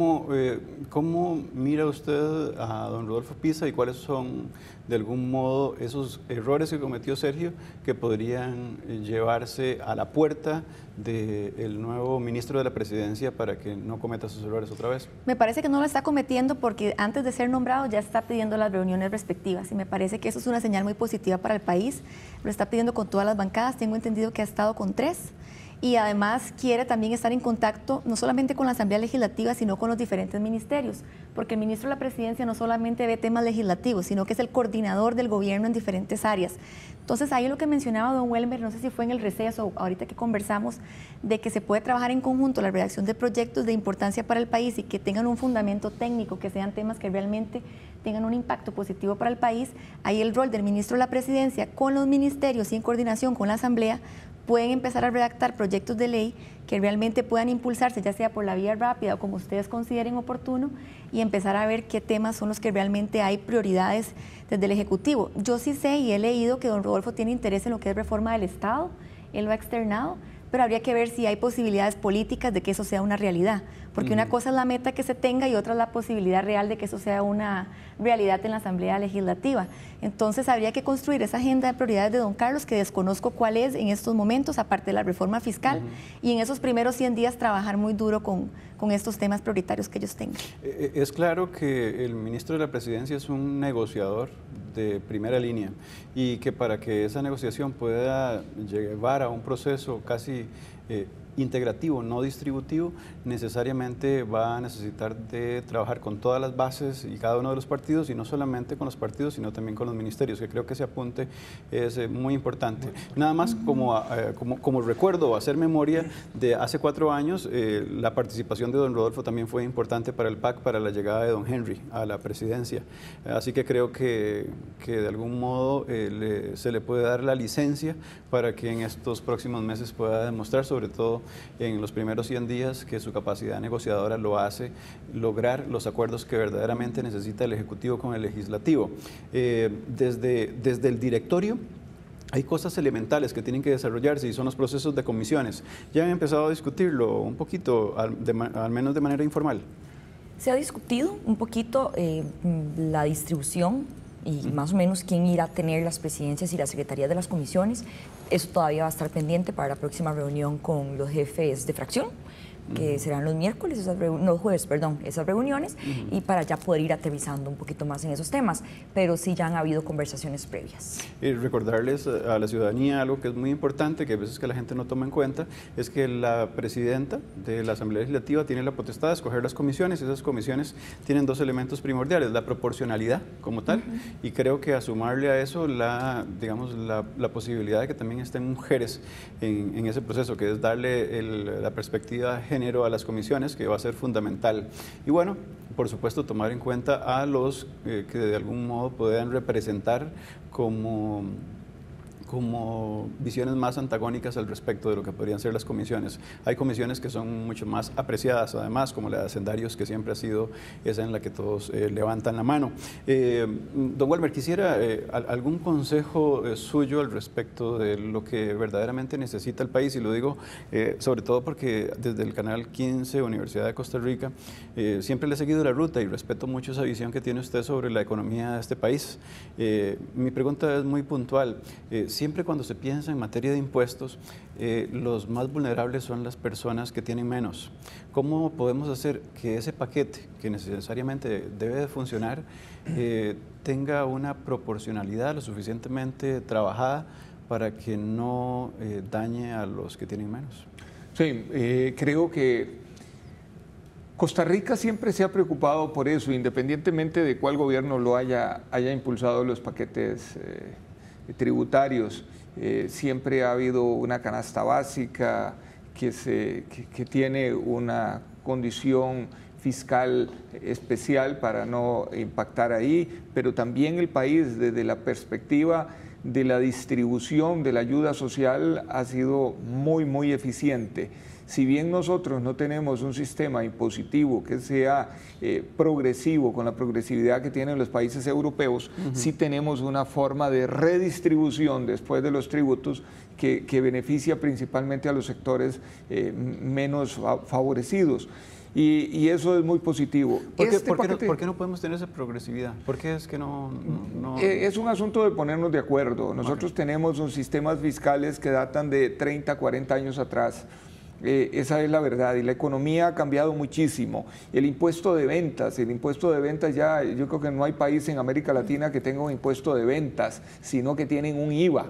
A: ¿Cómo mira usted a don Rodolfo Pisa y cuáles son, de algún modo, esos errores que cometió Sergio que podrían llevarse a la puerta del nuevo ministro de la Presidencia para que no cometa esos errores otra vez?
D: Me parece que no lo está cometiendo porque antes de ser nombrado ya está pidiendo las reuniones respectivas y me parece que eso es una señal muy positiva para el país. Lo está pidiendo con todas las bancadas, tengo entendido que ha estado con 3 y además quiere también estar en contacto no solamente con la Asamblea Legislativa, sino con los diferentes ministerios, porque el ministro de la Presidencia no solamente ve temas legislativos, sino que es el coordinador del gobierno en diferentes áreas. Entonces, ahí lo que mencionaba don Welmer, no sé si fue en el receso o ahorita que conversamos, de que se puede trabajar en conjunto la redacción de proyectos de importancia para el país y que tengan un fundamento técnico, que sean temas que realmente tengan un impacto positivo para el país. Ahí el rol del ministro de la Presidencia con los ministerios y en coordinación con la Asamblea pueden empezar a redactar proyectos de ley que realmente puedan impulsarse, ya sea por la vía rápida o como ustedes consideren oportuno, y empezar a ver qué temas son los que realmente hay prioridades desde el Ejecutivo. Yo sí sé y he leído que don Rodolfo tiene interés en lo que es reforma del Estado, él lo ha externado, pero habría que ver si hay posibilidades políticas de que eso sea una realidad, porque una cosa es la meta que se tenga y otra es la posibilidad real de que eso sea una realidad en la Asamblea Legislativa. Entonces habría que construir esa agenda de prioridades de don Carlos, que desconozco cuál es en estos momentos, aparte de la reforma fiscal, y en esos primeros 100 días trabajar muy duro con estos temas prioritarios que ellos tengan.
A: Es claro que el ministro de la Presidencia es un negociador de primera línea y que para que esa negociación pueda llevar a un proceso casi integrativo, no distributivo, necesariamente va a necesitar de trabajar con todas las bases y cada uno de los partidos, y no solamente con los partidos, sino también con los ministerios, que creo que ese apunte es muy importante. Nada más como recuerdo o hacer memoria de hace 4 años, la participación de don Rodolfo también fue importante para el PAC, para la llegada de don Henry a la presidencia. Así que creo que de algún modo se le puede dar la licencia para que en estos próximos meses pueda demostrar, sobre todo en los primeros 100 días, que su capacidad negociadora lo hace lograr los acuerdos que verdaderamente necesita el Ejecutivo con el Legislativo. Desde el directorio hay cosas elementales que tienen que desarrollarse y son los procesos de comisiones. ¿Ya han empezado a discutirlo un poquito, al menos de manera informal?
B: Se ha discutido un poquito la distribución y más o menos quién irá a tener las presidencias y las secretarías de las comisiones. Eso todavía va a estar pendiente para la próxima reunión con los jefes de fracción, que serán los miércoles, los jueves, perdón, esas reuniones, y para ya poder ir aterrizando un poquito más en esos temas, pero sí ya han habido conversaciones previas.
A: Recordarles a la ciudadanía algo que es muy importante, que a veces que la gente no toma en cuenta, es que la presidenta de la Asamblea Legislativa tiene la potestad de escoger las comisiones, y esas comisiones tienen 2 elementos primordiales: la proporcionalidad como tal, y creo que a sumarle a eso la posibilidad de que también estén mujeres en ese proceso, que es darle la perspectiva género a las comisiones, que va a ser fundamental. Y bueno, por supuesto, tomar en cuenta a los que de algún modo puedan representar como visiones más antagónicas al respecto de lo que podrían ser las comisiones. Hay comisiones que son mucho más apreciadas, además, como la de hacendarios, que siempre ha sido esa en la que todos levantan la mano. Don Welmer, quisiera algún consejo suyo al respecto de lo que verdaderamente necesita el país, y lo digo sobre todo porque desde el Canal 15, Universidad de Costa Rica, siempre le he seguido la ruta y respeto mucho esa visión que tiene usted sobre la economía de este país. Mi pregunta es muy puntual. Siempre cuando se piensa en materia de impuestos, los más vulnerables son las personas que tienen menos. ¿Cómo podemos hacer que ese paquete, que necesariamente debe de funcionar, tenga una proporcionalidad lo suficientemente trabajada para que no dañe a los que tienen menos?
C: Sí, creo que Costa Rica siempre se ha preocupado por eso, independientemente de cuál gobierno lo haya impulsado los paquetes tributarios. Siempre ha habido una canasta básica que tiene una condición fiscal especial para no impactar ahí, pero también el país, desde la perspectiva de la distribución de la ayuda social, ha sido muy eficiente. Si bien nosotros no tenemos un sistema impositivo que sea progresivo, con la progresividad que tienen los países europeos, sí tenemos una forma de redistribución después de los tributos que beneficia principalmente a los sectores menos favorecidos. Y eso es muy positivo.
A: ¿Por qué no podemos tener esa progresividad? ¿Por qué es que no?
C: Es un asunto de ponernos de acuerdo. Nosotros tenemos unos sistemas fiscales que datan de 30, 40 años atrás. Esa es la verdad, y la economía ha cambiado muchísimo. El impuesto de ventas ya, yo creo que no hay país en América Latina que tenga un impuesto de ventas, sino que tienen un IVA.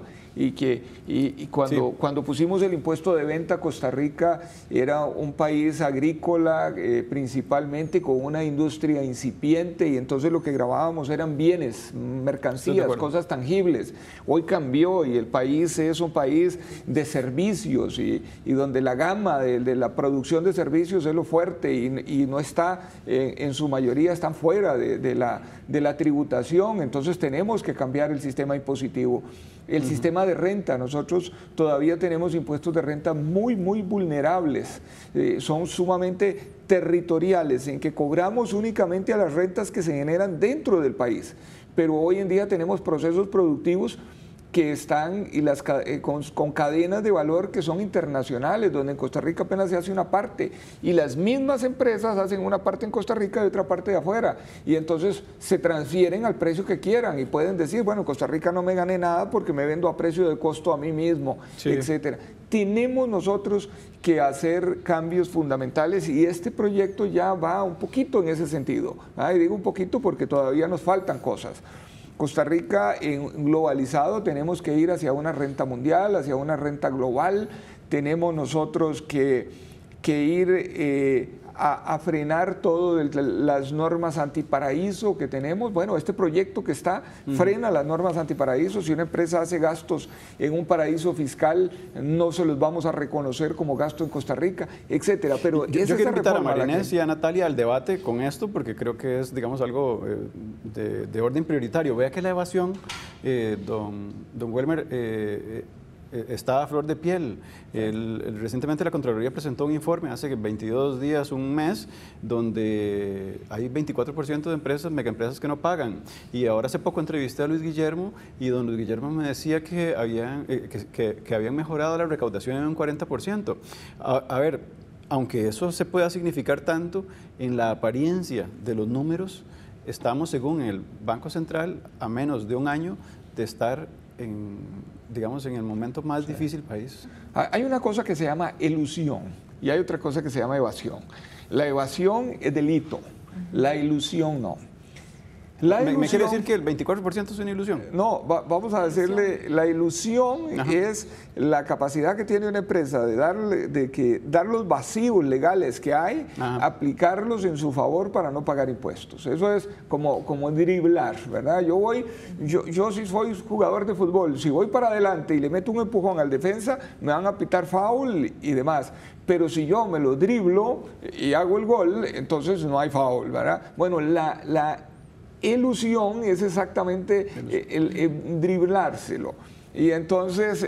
C: Y cuando pusimos el impuesto de venta, Costa Rica era un país agrícola principalmente, con una industria incipiente, y entonces lo que grabábamos eran bienes, mercancías, cosas tangibles. Hoy cambió y el país es un país de servicios, y donde la gama de la producción de servicios es lo fuerte, y no está, en su mayoría están fuera de la tributación. Entonces tenemos que cambiar el sistema impositivo. El sistema de renta, nosotros todavía tenemos impuestos de renta muy vulnerables, son sumamente territoriales, en que cobramos únicamente a las rentas que se generan dentro del país, pero hoy en día tenemos procesos productivos que están con cadenas de valor que son internacionales, donde en Costa Rica apenas se hace una parte, y las mismas empresas hacen una parte en Costa Rica y otra parte de afuera, y entonces se transfieren al precio que quieran, y pueden decir, bueno, en Costa Rica no me gané nada porque me vendo a precio de costo a mí mismo, etcétera. Tenemos nosotros que hacer cambios fundamentales, y este proyecto ya va un poquito en ese sentido. Y digo un poquito porque todavía nos faltan cosas. Costa Rica, en globalizado, tenemos que ir hacia una renta mundial, hacia una renta global. Tenemos nosotros que ir a frenar todas las normas antiparaíso que tenemos. Bueno, este proyecto que está frena las normas antiparaíso. Si una empresa hace gastos en un paraíso fiscal, no se los vamos a reconocer como gasto en Costa Rica, etcétera. Pero
A: yo quiero invitar a María Inés y a Natalia al debate con esto, porque creo que es, digamos, algo de orden prioritario. Vea que la evasión, don Welmer, está a flor de piel. Recientemente la Contraloría presentó un informe hace 22 días, un mes, donde hay 24% de empresas, megaempresas, que no pagan. Y ahora hace poco entrevisté a Luis Guillermo, y don Luis Guillermo me decía que habían mejorado la recaudación en un 40%. A ver, aunque eso se pueda significar tanto, en la apariencia de los números, estamos, según el Banco Central, a menos de un año de estar digamos, en el momento más difícil del país.
C: Hay una cosa que se llama elusión y hay otra cosa que se llama evasión. La evasión es delito, la ilusión no.
A: ¿Me quiere decir que el 24% es una ilusión?
C: No, vamos a decirle, la ilusión es la capacidad que tiene una empresa de dar los vacíos legales que hay, aplicarlos en su favor para no pagar impuestos. Eso es como driblar, ¿verdad? Yo si soy jugador de fútbol, si voy para adelante y le meto un empujón al defensa, me van a pitar foul y demás. Pero si yo me lo driblo y hago el gol, entonces no hay foul, ¿verdad? Bueno, la ilusión es exactamente el driblárselo. Y entonces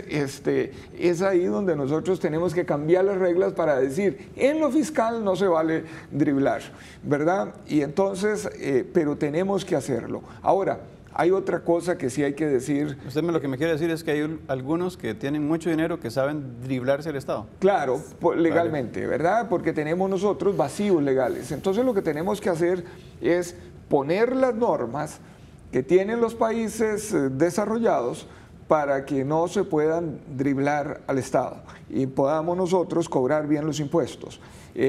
C: es ahí donde nosotros tenemos que cambiar las reglas para decir, en lo fiscal no se vale driblar, ¿verdad? Y entonces, pero tenemos que hacerlo. Ahora, hay otra cosa que sí hay que decir.
A: Usted lo que me quiere decir es que hay algunos que tienen mucho dinero que saben driblarse el Estado.
C: Claro, legalmente, ¿verdad? Porque tenemos nosotros vacíos legales. Entonces lo que tenemos que hacer es poner las normas que tienen los países desarrollados para que no se puedan driblar al Estado y podamos nosotros cobrar bien los impuestos.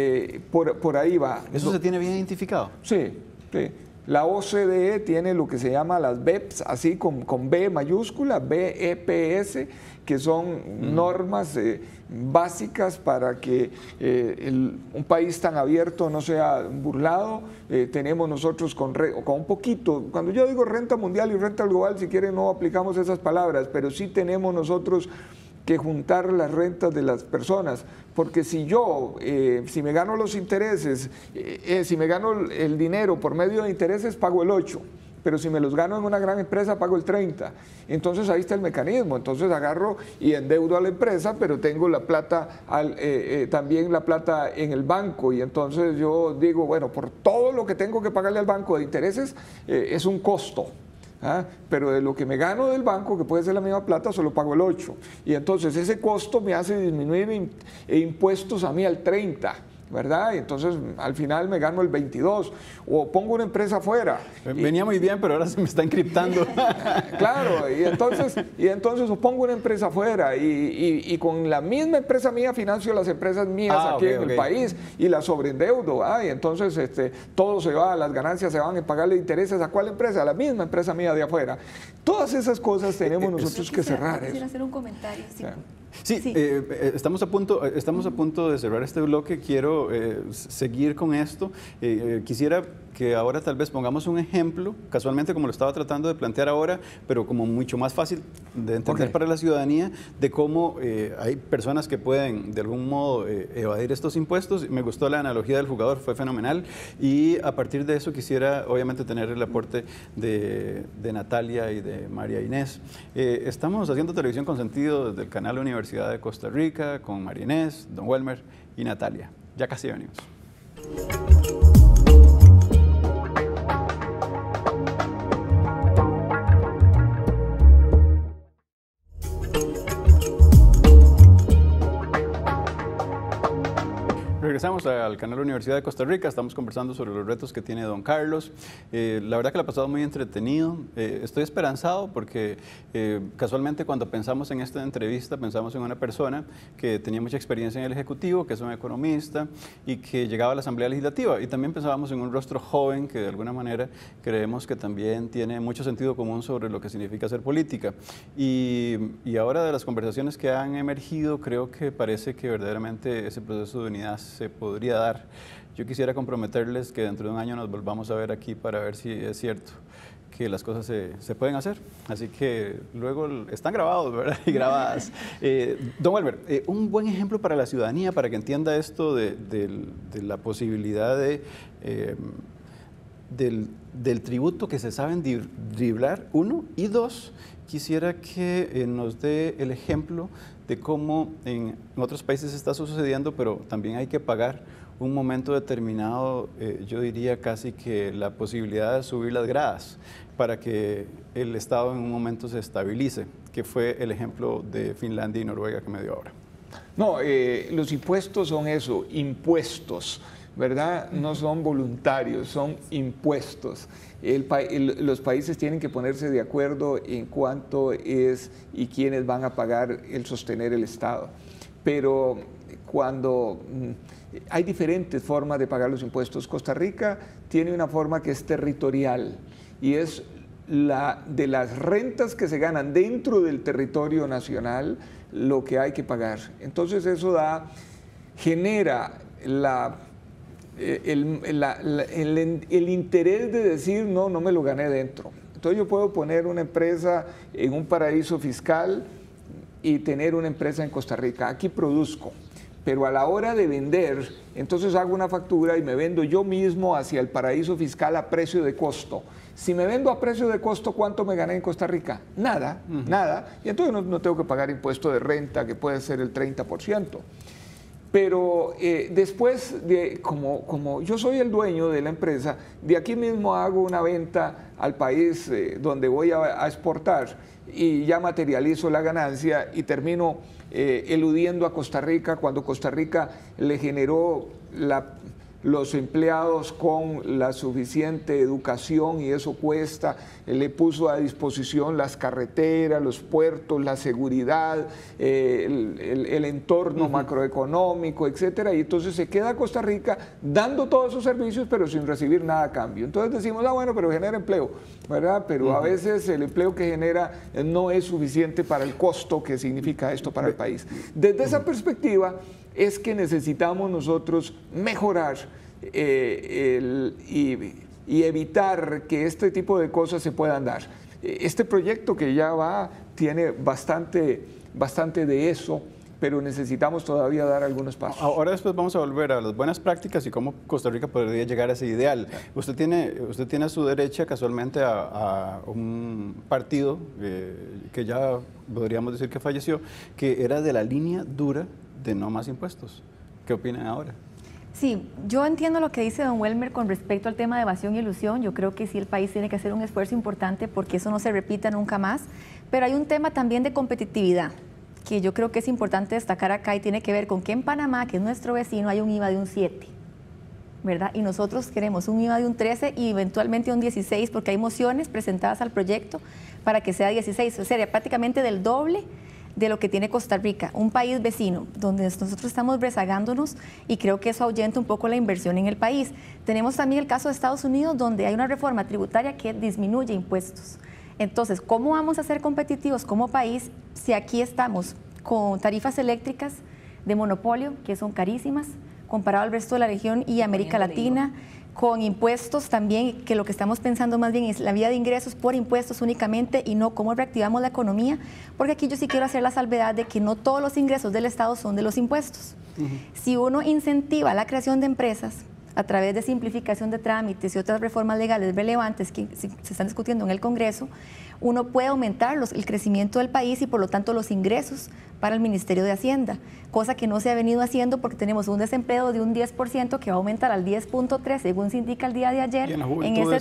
C: Por ahí va.
A: ¿Eso se tiene bien identificado?
C: Sí, sí. La OCDE tiene lo que se llama las BEPS, así con B mayúscula, BEPS, que son normas básicas para que un país tan abierto no sea burlado. Tenemos nosotros con un poquito, cuando yo digo renta mundial y renta global, si quieren no aplicamos esas palabras, pero sí tenemos nosotros que juntar las rentas de las personas, porque si si me gano los intereses, si me gano el dinero por medio de intereses, pago el 8%, pero si me los gano en una gran empresa, pago el 30%. Entonces ahí está el mecanismo, entonces agarro y endeudo a la empresa, pero tengo la plata, también la plata en el banco, y entonces yo digo, bueno, por todo lo que tengo que pagarle al banco de intereses, es un costo. Pero de lo que me gano del banco, que puede ser la misma plata, solo pago el 8%. Y entonces ese costo me hace disminuir impuestos a mí al 30%, ¿verdad? Y entonces al final me gano el 22%. O pongo una empresa afuera.
A: Venía muy bien, pero ahora se me está encriptando.
C: Claro, y entonces pongo una empresa afuera y con la misma empresa mía financio las empresas mías aquí en el país y las sobreendeudo. Y entonces todo se va, las ganancias se van a pagarle intereses. ¿A cuál empresa? A la misma empresa mía de afuera. Todas esas cosas tenemos nosotros que cerrar.
D: Quisiera hacer un comentario.
A: Sí, estamos a punto de cerrar este bloque. Quiero seguir con esto. Quisiera que ahora tal vez pongamos un ejemplo, casualmente como lo estaba tratando de plantear ahora, pero como mucho más fácil de entender para la ciudadanía, de cómo hay personas que pueden de algún modo evadir estos impuestos. Me gustó la analogía del jugador, fue fenomenal, y a partir de eso quisiera obviamente tener el aporte de Natalia y de María Inés. Estamos haciendo televisión con sentido desde el canal Universidad de Costa Rica, con María Inés, don Welmer y Natalia. Ya casi venimos. Regresamos al canal Universidad de Costa Rica, estamos conversando sobre los retos que tiene don Carlos. La verdad que lo ha pasado muy entretenido. Estoy esperanzado porque casualmente cuando pensamos en esta entrevista pensamos en una persona que tenía mucha experiencia en el Ejecutivo, que es un economista y que llegaba a la Asamblea Legislativa, y también pensábamos en un rostro joven que de alguna manera creemos que también tiene mucho sentido común sobre lo que significa hacer política. Y ahora de las conversaciones que han emergido, creo que parece que verdaderamente ese proceso de unidad se podría dar. Yo quisiera comprometerles que dentro de un año nos volvamos a ver aquí para ver si es cierto que las cosas se pueden hacer. Así que luego están grabados, ¿verdad? Y grabadas. Don Welmer, un buen ejemplo para la ciudadanía, para que entienda esto de la posibilidad del tributo que se saben driblar, uno, y dos, quisiera que nos dé el ejemplo de cómo en otros países está sucediendo, pero también hay que pagar un momento determinado, yo diría casi que la posibilidad de subir las gradas para que el Estado en un momento se estabilice, que fue el ejemplo de Finlandia y Noruega que me dio ahora.
C: No, los impuestos son eso, impuestos, ¿verdad? No son voluntarios, son impuestos. Los países tienen que ponerse de acuerdo en cuánto es y quiénes van a pagar el sostener el Estado. Pero cuando hay diferentes formas de pagar los impuestos, Costa Rica tiene una forma que es territorial y es de las rentas que se ganan dentro del territorio nacional lo que hay que pagar. Entonces eso genera el interés de decir no me lo gané dentro. Entonces yo puedo poner una empresa en un paraíso fiscal y tener una empresa en Costa Rica. Aquí produzco, pero a la hora de vender, entonces hago una factura y me vendo yo mismo hacia el paraíso fiscal a precio de costo. Si me vendo a precio de costo, ¿cuánto me gané en Costa Rica? Nada, nada. Y entonces no tengo que pagar impuesto de renta, que puede ser el 30%. Pero después, como yo soy el dueño de la empresa, de aquí mismo hago una venta al país donde voy a exportar y ya materializo la ganancia y termino eludiendo a Costa Rica cuando Costa Rica le generó los empleados con la suficiente educación y eso cuesta, le puso a disposición las carreteras, los puertos, la seguridad, el entorno macroeconómico, etcétera, y entonces se queda Costa Rica dando todos esos servicios pero sin recibir nada a cambio. Entonces decimos, bueno, pero genera empleo, ¿verdad? Pero a veces el empleo que genera no es suficiente para el costo que significa esto para el país. Desde esa perspectiva es que necesitamos nosotros mejorar y evitar que este tipo de cosas se puedan dar. Este proyecto que ya va tiene bastante de eso, pero necesitamos todavía dar algunos pasos.
A: Ahora después vamos a volver a las buenas prácticas y cómo Costa Rica podría llegar a ese ideal. Usted tiene a su derecha casualmente a un partido que ya podríamos decir que falleció, que era de la línea dura de no más impuestos. ¿Qué opinan ahora?
D: Sí, yo entiendo lo que dice don Welmer con respecto al tema de evasión y elusión. Yo creo que sí el país tiene que hacer un esfuerzo importante porque eso no se repita nunca más. Pero hay un tema también de competitividad que yo creo que es importante destacar acá y tiene que ver con que en Panamá, que es nuestro vecino, hay un IVA de un 7, ¿verdad? Y nosotros queremos un IVA de un 13 y eventualmente un 16 porque hay mociones presentadas al proyecto para que sea 16, o sea, prácticamente del doble de lo que tiene Costa Rica, un país vecino, donde nosotros estamos rezagándonos y creo que eso ahuyenta un poco la inversión en el país. Tenemos también el caso de Estados Unidos, donde hay una reforma tributaria que disminuye impuestos. Entonces, ¿cómo vamos a ser competitivos como país si aquí estamos con tarifas eléctricas de monopolio, que son carísimas, comparado al resto de la región y América Latina? Con impuestos también, que lo que estamos pensando más bien es la vía de ingresos por impuestos únicamente y no cómo reactivamos la economía, porque aquí yo sí quiero hacer la salvedad de que no todos los ingresos del Estado son de los impuestos. Si uno incentiva la creación de empresas a través de simplificación de trámites y otras reformas legales relevantes que se están discutiendo en el Congreso, uno puede aumentar el crecimiento del país y por lo tanto los ingresos para el Ministerio de Hacienda, cosa que no se ha venido haciendo porque tenemos un desempleo de un 10% que va a aumentar al 10.3 según se indica el día de ayer.
A: Y en la juventud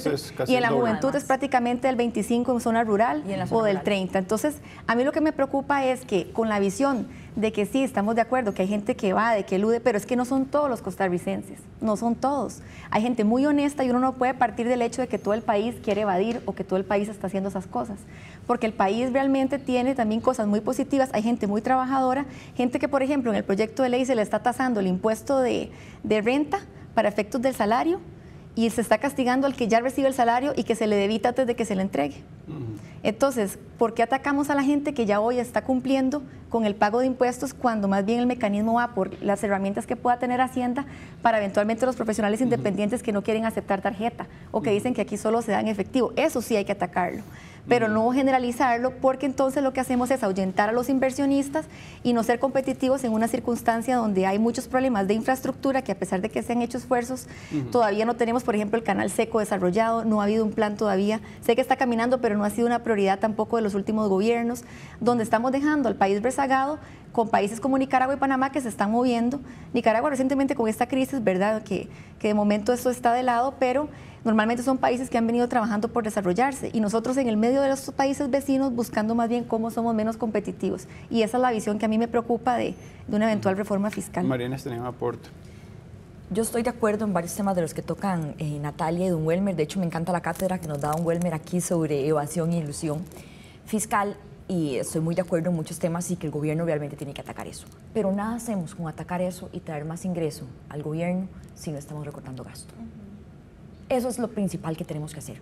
D: es prácticamente del 25 en zona rural o del 30. Entonces, a mí lo que me preocupa es que con la visión de que sí, estamos de acuerdo, que hay gente que evade, que elude, pero es que no son todos los costarricenses, no son todos. Hay gente muy honesta y uno no puede partir del hecho de que todo el país quiere evadir o que todo el país está haciendo esas cosas, porque el país realmente tiene también cosas muy positivas, hay gente muy trabajadora, gente que, por ejemplo, en el proyecto de ley se le está tasando el impuesto de renta para efectos del salario y se está castigando al que ya recibe el salario y que se le debita antes de que se le entregue. Entonces, ¿por qué atacamos a la gente que ya hoy está cumpliendo con el pago de impuestos cuando más bien el mecanismo va por las herramientas que pueda tener Hacienda para eventualmente los profesionales independientes que no quieren aceptar tarjeta o que dicen que aquí solo se da en efectivo? Eso sí hay que atacarlo, pero no generalizarlo, porque entonces lo que hacemos es ahuyentar a los inversionistas y no ser competitivos en una circunstancia donde hay muchos problemas de infraestructura que, a pesar de que se han hecho esfuerzos, todavía no tenemos, por ejemplo, el canal seco desarrollado, no ha habido un plan todavía, sé que está caminando, pero no ha sido una prioridad tampoco de los últimos gobiernos, donde estamos dejando al país rezagado con países como Nicaragua y Panamá que se están moviendo. Nicaragua recientemente con esta crisis, ¿verdad?, que de momento eso está de lado, pero normalmente son países que han venido trabajando por desarrollarse y nosotros en el medio de los países vecinos buscando más bien cómo somos menos competitivos. Y esa es la visión que a mí me preocupa de una eventual reforma fiscal.
A: María Inés tenía un aporte.
B: Yo estoy de acuerdo en varios temas de los que tocan Natalia y don Welmer. De hecho, me encanta la cátedra que nos da don Welmer aquí sobre evasión y elusión fiscal. Y estoy muy de acuerdo en muchos temas y que el gobierno realmente tiene que atacar eso. Pero nada hacemos con atacar eso y traer más ingreso al gobierno si no estamos recortando gasto. Eso es lo principal que tenemos que hacer.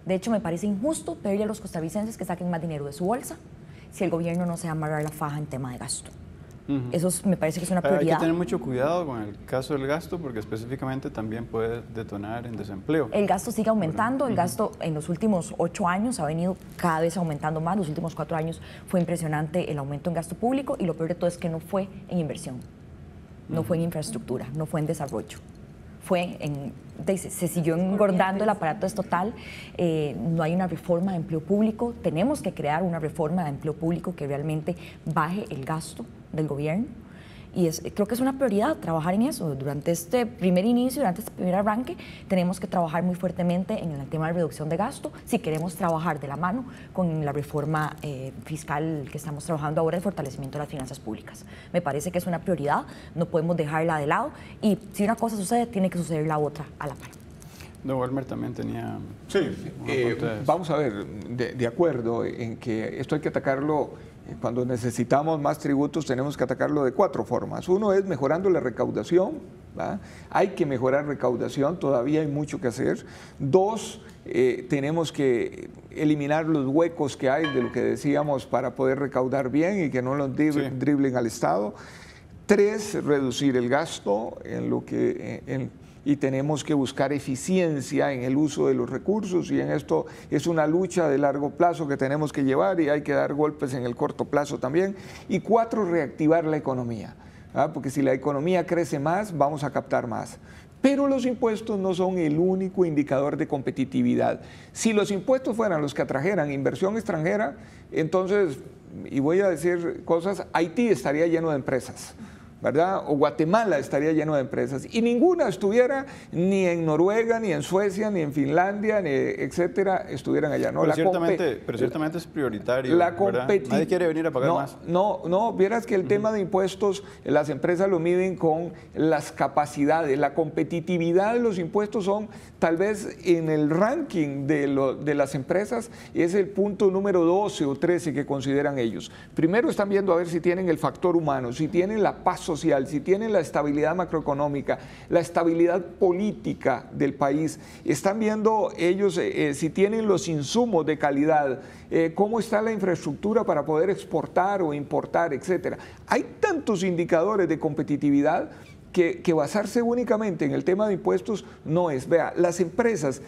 B: De hecho, me parece injusto pedirle a los costarricenses que saquen más dinero de su bolsa si el gobierno no se va a amarrar la faja en tema de gasto. Eso me parece que es una prioridad.
A: Hay que tener mucho cuidado con el caso del gasto porque específicamente también puede detonar en desempleo.
B: El gasto sigue aumentando, el gasto en los últimos 8 años ha venido cada vez aumentando más, los últimos 4 años fue impresionante el aumento en gasto público y lo peor de todo es que no fue en inversión, no fue en infraestructura, no fue en desarrollo. Se siguió engordando el aparato estatal, no hay una reforma de empleo público, tenemos que crear una reforma de empleo público que realmente baje el gasto del gobierno y creo que es una prioridad trabajar en eso. Durante este primer inicio, durante este primer arranque, tenemos que trabajar muy fuertemente en el tema de reducción de gasto si queremos trabajar de la mano con la reforma fiscal que estamos trabajando ahora, el fortalecimiento de las finanzas públicas. Me parece que es una prioridad, no podemos dejarla de lado y si una cosa sucede, tiene que suceder la otra a la par.
A: Don Welmer también tenía...
C: Sí, vamos a ver, de acuerdo en que esto hay que atacarlo. Cuando necesitamos más tributos tenemos que atacarlo de 4 formas. Uno es mejorando la recaudación, ¿va? Hay que mejorar recaudación, todavía hay mucho que hacer. 2, tenemos que eliminar los huecos que hay de lo que decíamos para poder recaudar bien y que no los driblen al Estado. 3, reducir el gasto y tenemos que buscar eficiencia en el uso de los recursos y en esto es una lucha de largo plazo que tenemos que llevar y hay que dar golpes en el corto plazo también. Y 4, reactivar la economía, porque si la economía crece más, vamos a captar más. Pero los impuestos no son el único indicador de competitividad. Si los impuestos fueran los que atrajeran inversión extranjera, entonces, y voy a decir cosas, Haití estaría lleno de empresas, ¿verdad? O Guatemala estaría lleno de empresas y ninguna estuviera ni en Noruega, ni en Suecia, ni en Finlandia, ni etcétera, estuvieran allá. No,
A: pero ciertamente es prioritario, nadie quiere venir a pagar más.
C: No, vieras que el tema de impuestos, las empresas lo miden con las capacidades, la competitividad de los impuestos son tal vez en el ranking de las empresas, es el punto número 12 o 13 que consideran ellos. Primero están viendo a ver si tienen el factor humano, si tienen la paz social, si tienen la estabilidad macroeconómica, la estabilidad política del país, están viendo ellos si tienen los insumos de calidad, cómo está la infraestructura para poder exportar o importar, etcétera. Hay tantos indicadores de competitividad que basarse únicamente en el tema de impuestos no es. Vea, las empresas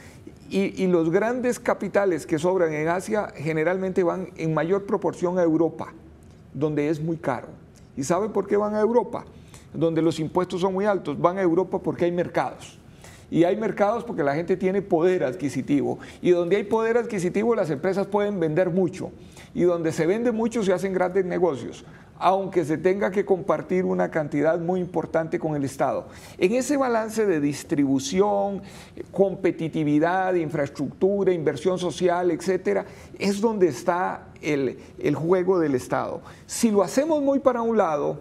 C: y los grandes capitales que sobran en Asia generalmente van en mayor proporción a Europa, donde es muy caro. ¿Y saben por qué van a Europa? Donde los impuestos son muy altos. Van a Europa porque hay mercados. Y hay mercados porque la gente tiene poder adquisitivo. Y donde hay poder adquisitivo las empresas pueden vender mucho. Y donde se vende mucho se hacen grandes negocios, aunque se tenga que compartir una cantidad muy importante con el Estado. En ese balance de distribución, competitividad, infraestructura, inversión social, etcétera, es donde está el juego del Estado. Si lo hacemos muy para un lado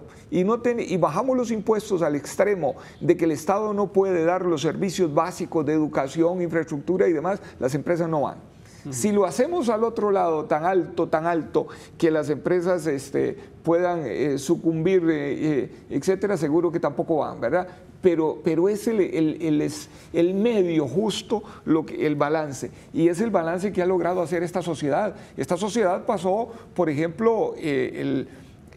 C: y bajamos los impuestos al extremo de que el Estado no puede dar los servicios básicos de educación, infraestructura y demás, las empresas no van. Si lo hacemos al otro lado, tan alto, que las empresas puedan sucumbir, etcétera, seguro que tampoco van, ¿verdad? Pero es el medio justo, el balance. Y es el balance que ha logrado hacer esta sociedad. Esta sociedad pasó, por ejemplo, el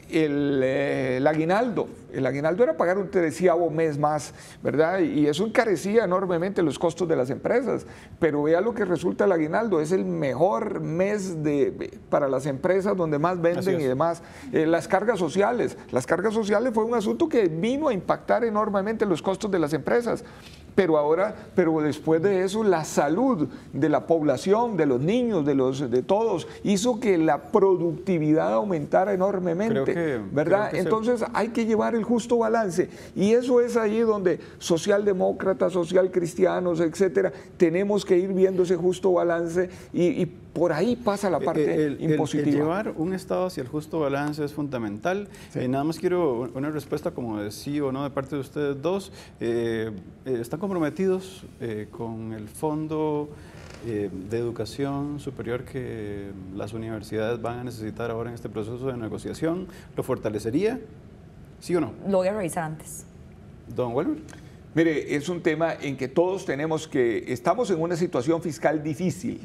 C: aguinaldo. El aguinaldo era pagar un 13º mes más, ¿verdad? Y eso encarecía enormemente los costos de las empresas. Pero vea lo que resulta el aguinaldo, es el mejor mes para las empresas donde más venden y demás. Las cargas sociales fue un asunto que vino a impactar enormemente los costos de las empresas. Pero después de eso, la salud de la población, de los niños, de todos, hizo que la productividad aumentara enormemente, ¿verdad? Entonces hay que llevar el justo balance y eso es ahí donde socialdemócratas, socialcristianos, etcétera, tenemos que ir viendo ese justo balance y por ahí pasa la parte impositiva.
A: El llevar un Estado hacia el justo balance es fundamental. Sí. Nada más quiero una respuesta como de sí o no de parte de ustedes dos. ¿Están comprometidos con el fondo de educación superior que las universidades van a necesitar ahora en este proceso de negociación? ¿Lo fortalecería? ¿Sí o no?
B: Lo voy a revisar antes.
A: Don Welmer.
C: Mire, es un tema en que todos estamos en una situación fiscal difícil.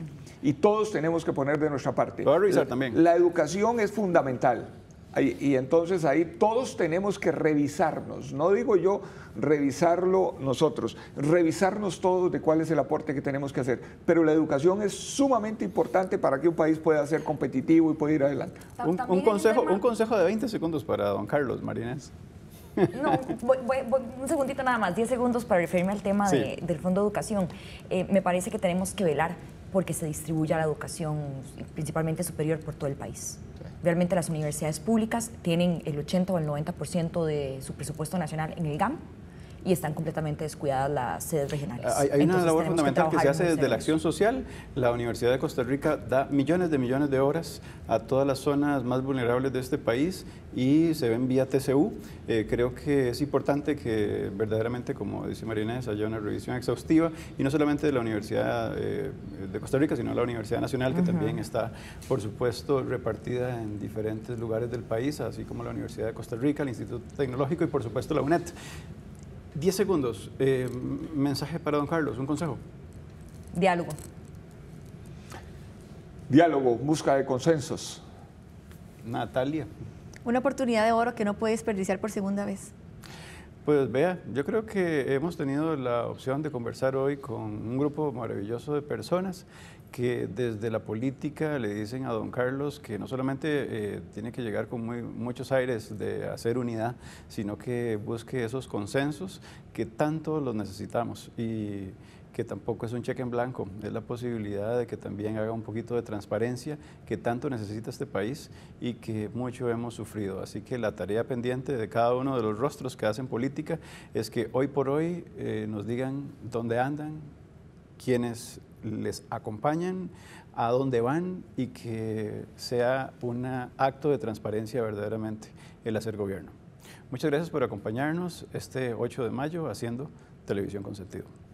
C: y todos tenemos que poner de nuestra parte.
A: Lo voy a revisar también.
C: La educación es fundamental. Y entonces ahí todos tenemos que revisarnos, no digo yo revisarlo nosotros, revisarnos todos de cuál es el aporte que tenemos que hacer, pero la educación es sumamente importante para que un país pueda ser competitivo y pueda ir adelante.
A: Un consejo de 20 segundos para don Carlos, María Inés.
B: No, voy un segundito nada más, 10 segundos para referirme al tema del Fondo de Educación. Me parece que tenemos que velar porque se distribuya la educación, principalmente superior, por todo el país. Realmente las universidades públicas tienen el 80 o el 90% de su presupuesto nacional en el GAM y están completamente descuidadas las sedes regionales.
A: Hay una labor fundamental que se hace desde la acción social. La Universidad de Costa Rica da millones de horas a todas las zonas más vulnerables de este país y se ven vía TCU. Creo que es importante que verdaderamente, como dice María Inés, haya una revisión exhaustiva y no solamente de la Universidad de Costa Rica, sino la Universidad Nacional, que también está, por supuesto, repartida en diferentes lugares del país, así como la Universidad de Costa Rica, el Instituto Tecnológico y, por supuesto, la UNED. 10 segundos. Mensaje para don Carlos, un consejo.
B: Diálogo.
C: Diálogo, busca de consensos.
A: Natalia.
D: Una oportunidad de oro que no puede desperdiciar por segunda vez.
A: Pues vea, yo creo que hemos tenido la opción de conversar hoy con un grupo maravilloso de personas que desde la política le dicen a don Carlos que no solamente tiene que llegar con muchos aires de hacer unidad, sino que busque esos consensos que tanto los necesitamos y que tampoco es un cheque en blanco, es la posibilidad de que también haga un poquito de transparencia que tanto necesita este país y que mucho hemos sufrido. Así que la tarea pendiente de cada uno de los rostros que hacen política es que hoy por hoy nos digan dónde andan, quiénes les acompañan, a dónde van y que sea un acto de transparencia verdaderamente el hacer gobierno. Muchas gracias por acompañarnos este 8 de mayo haciendo Televisión con Sentido.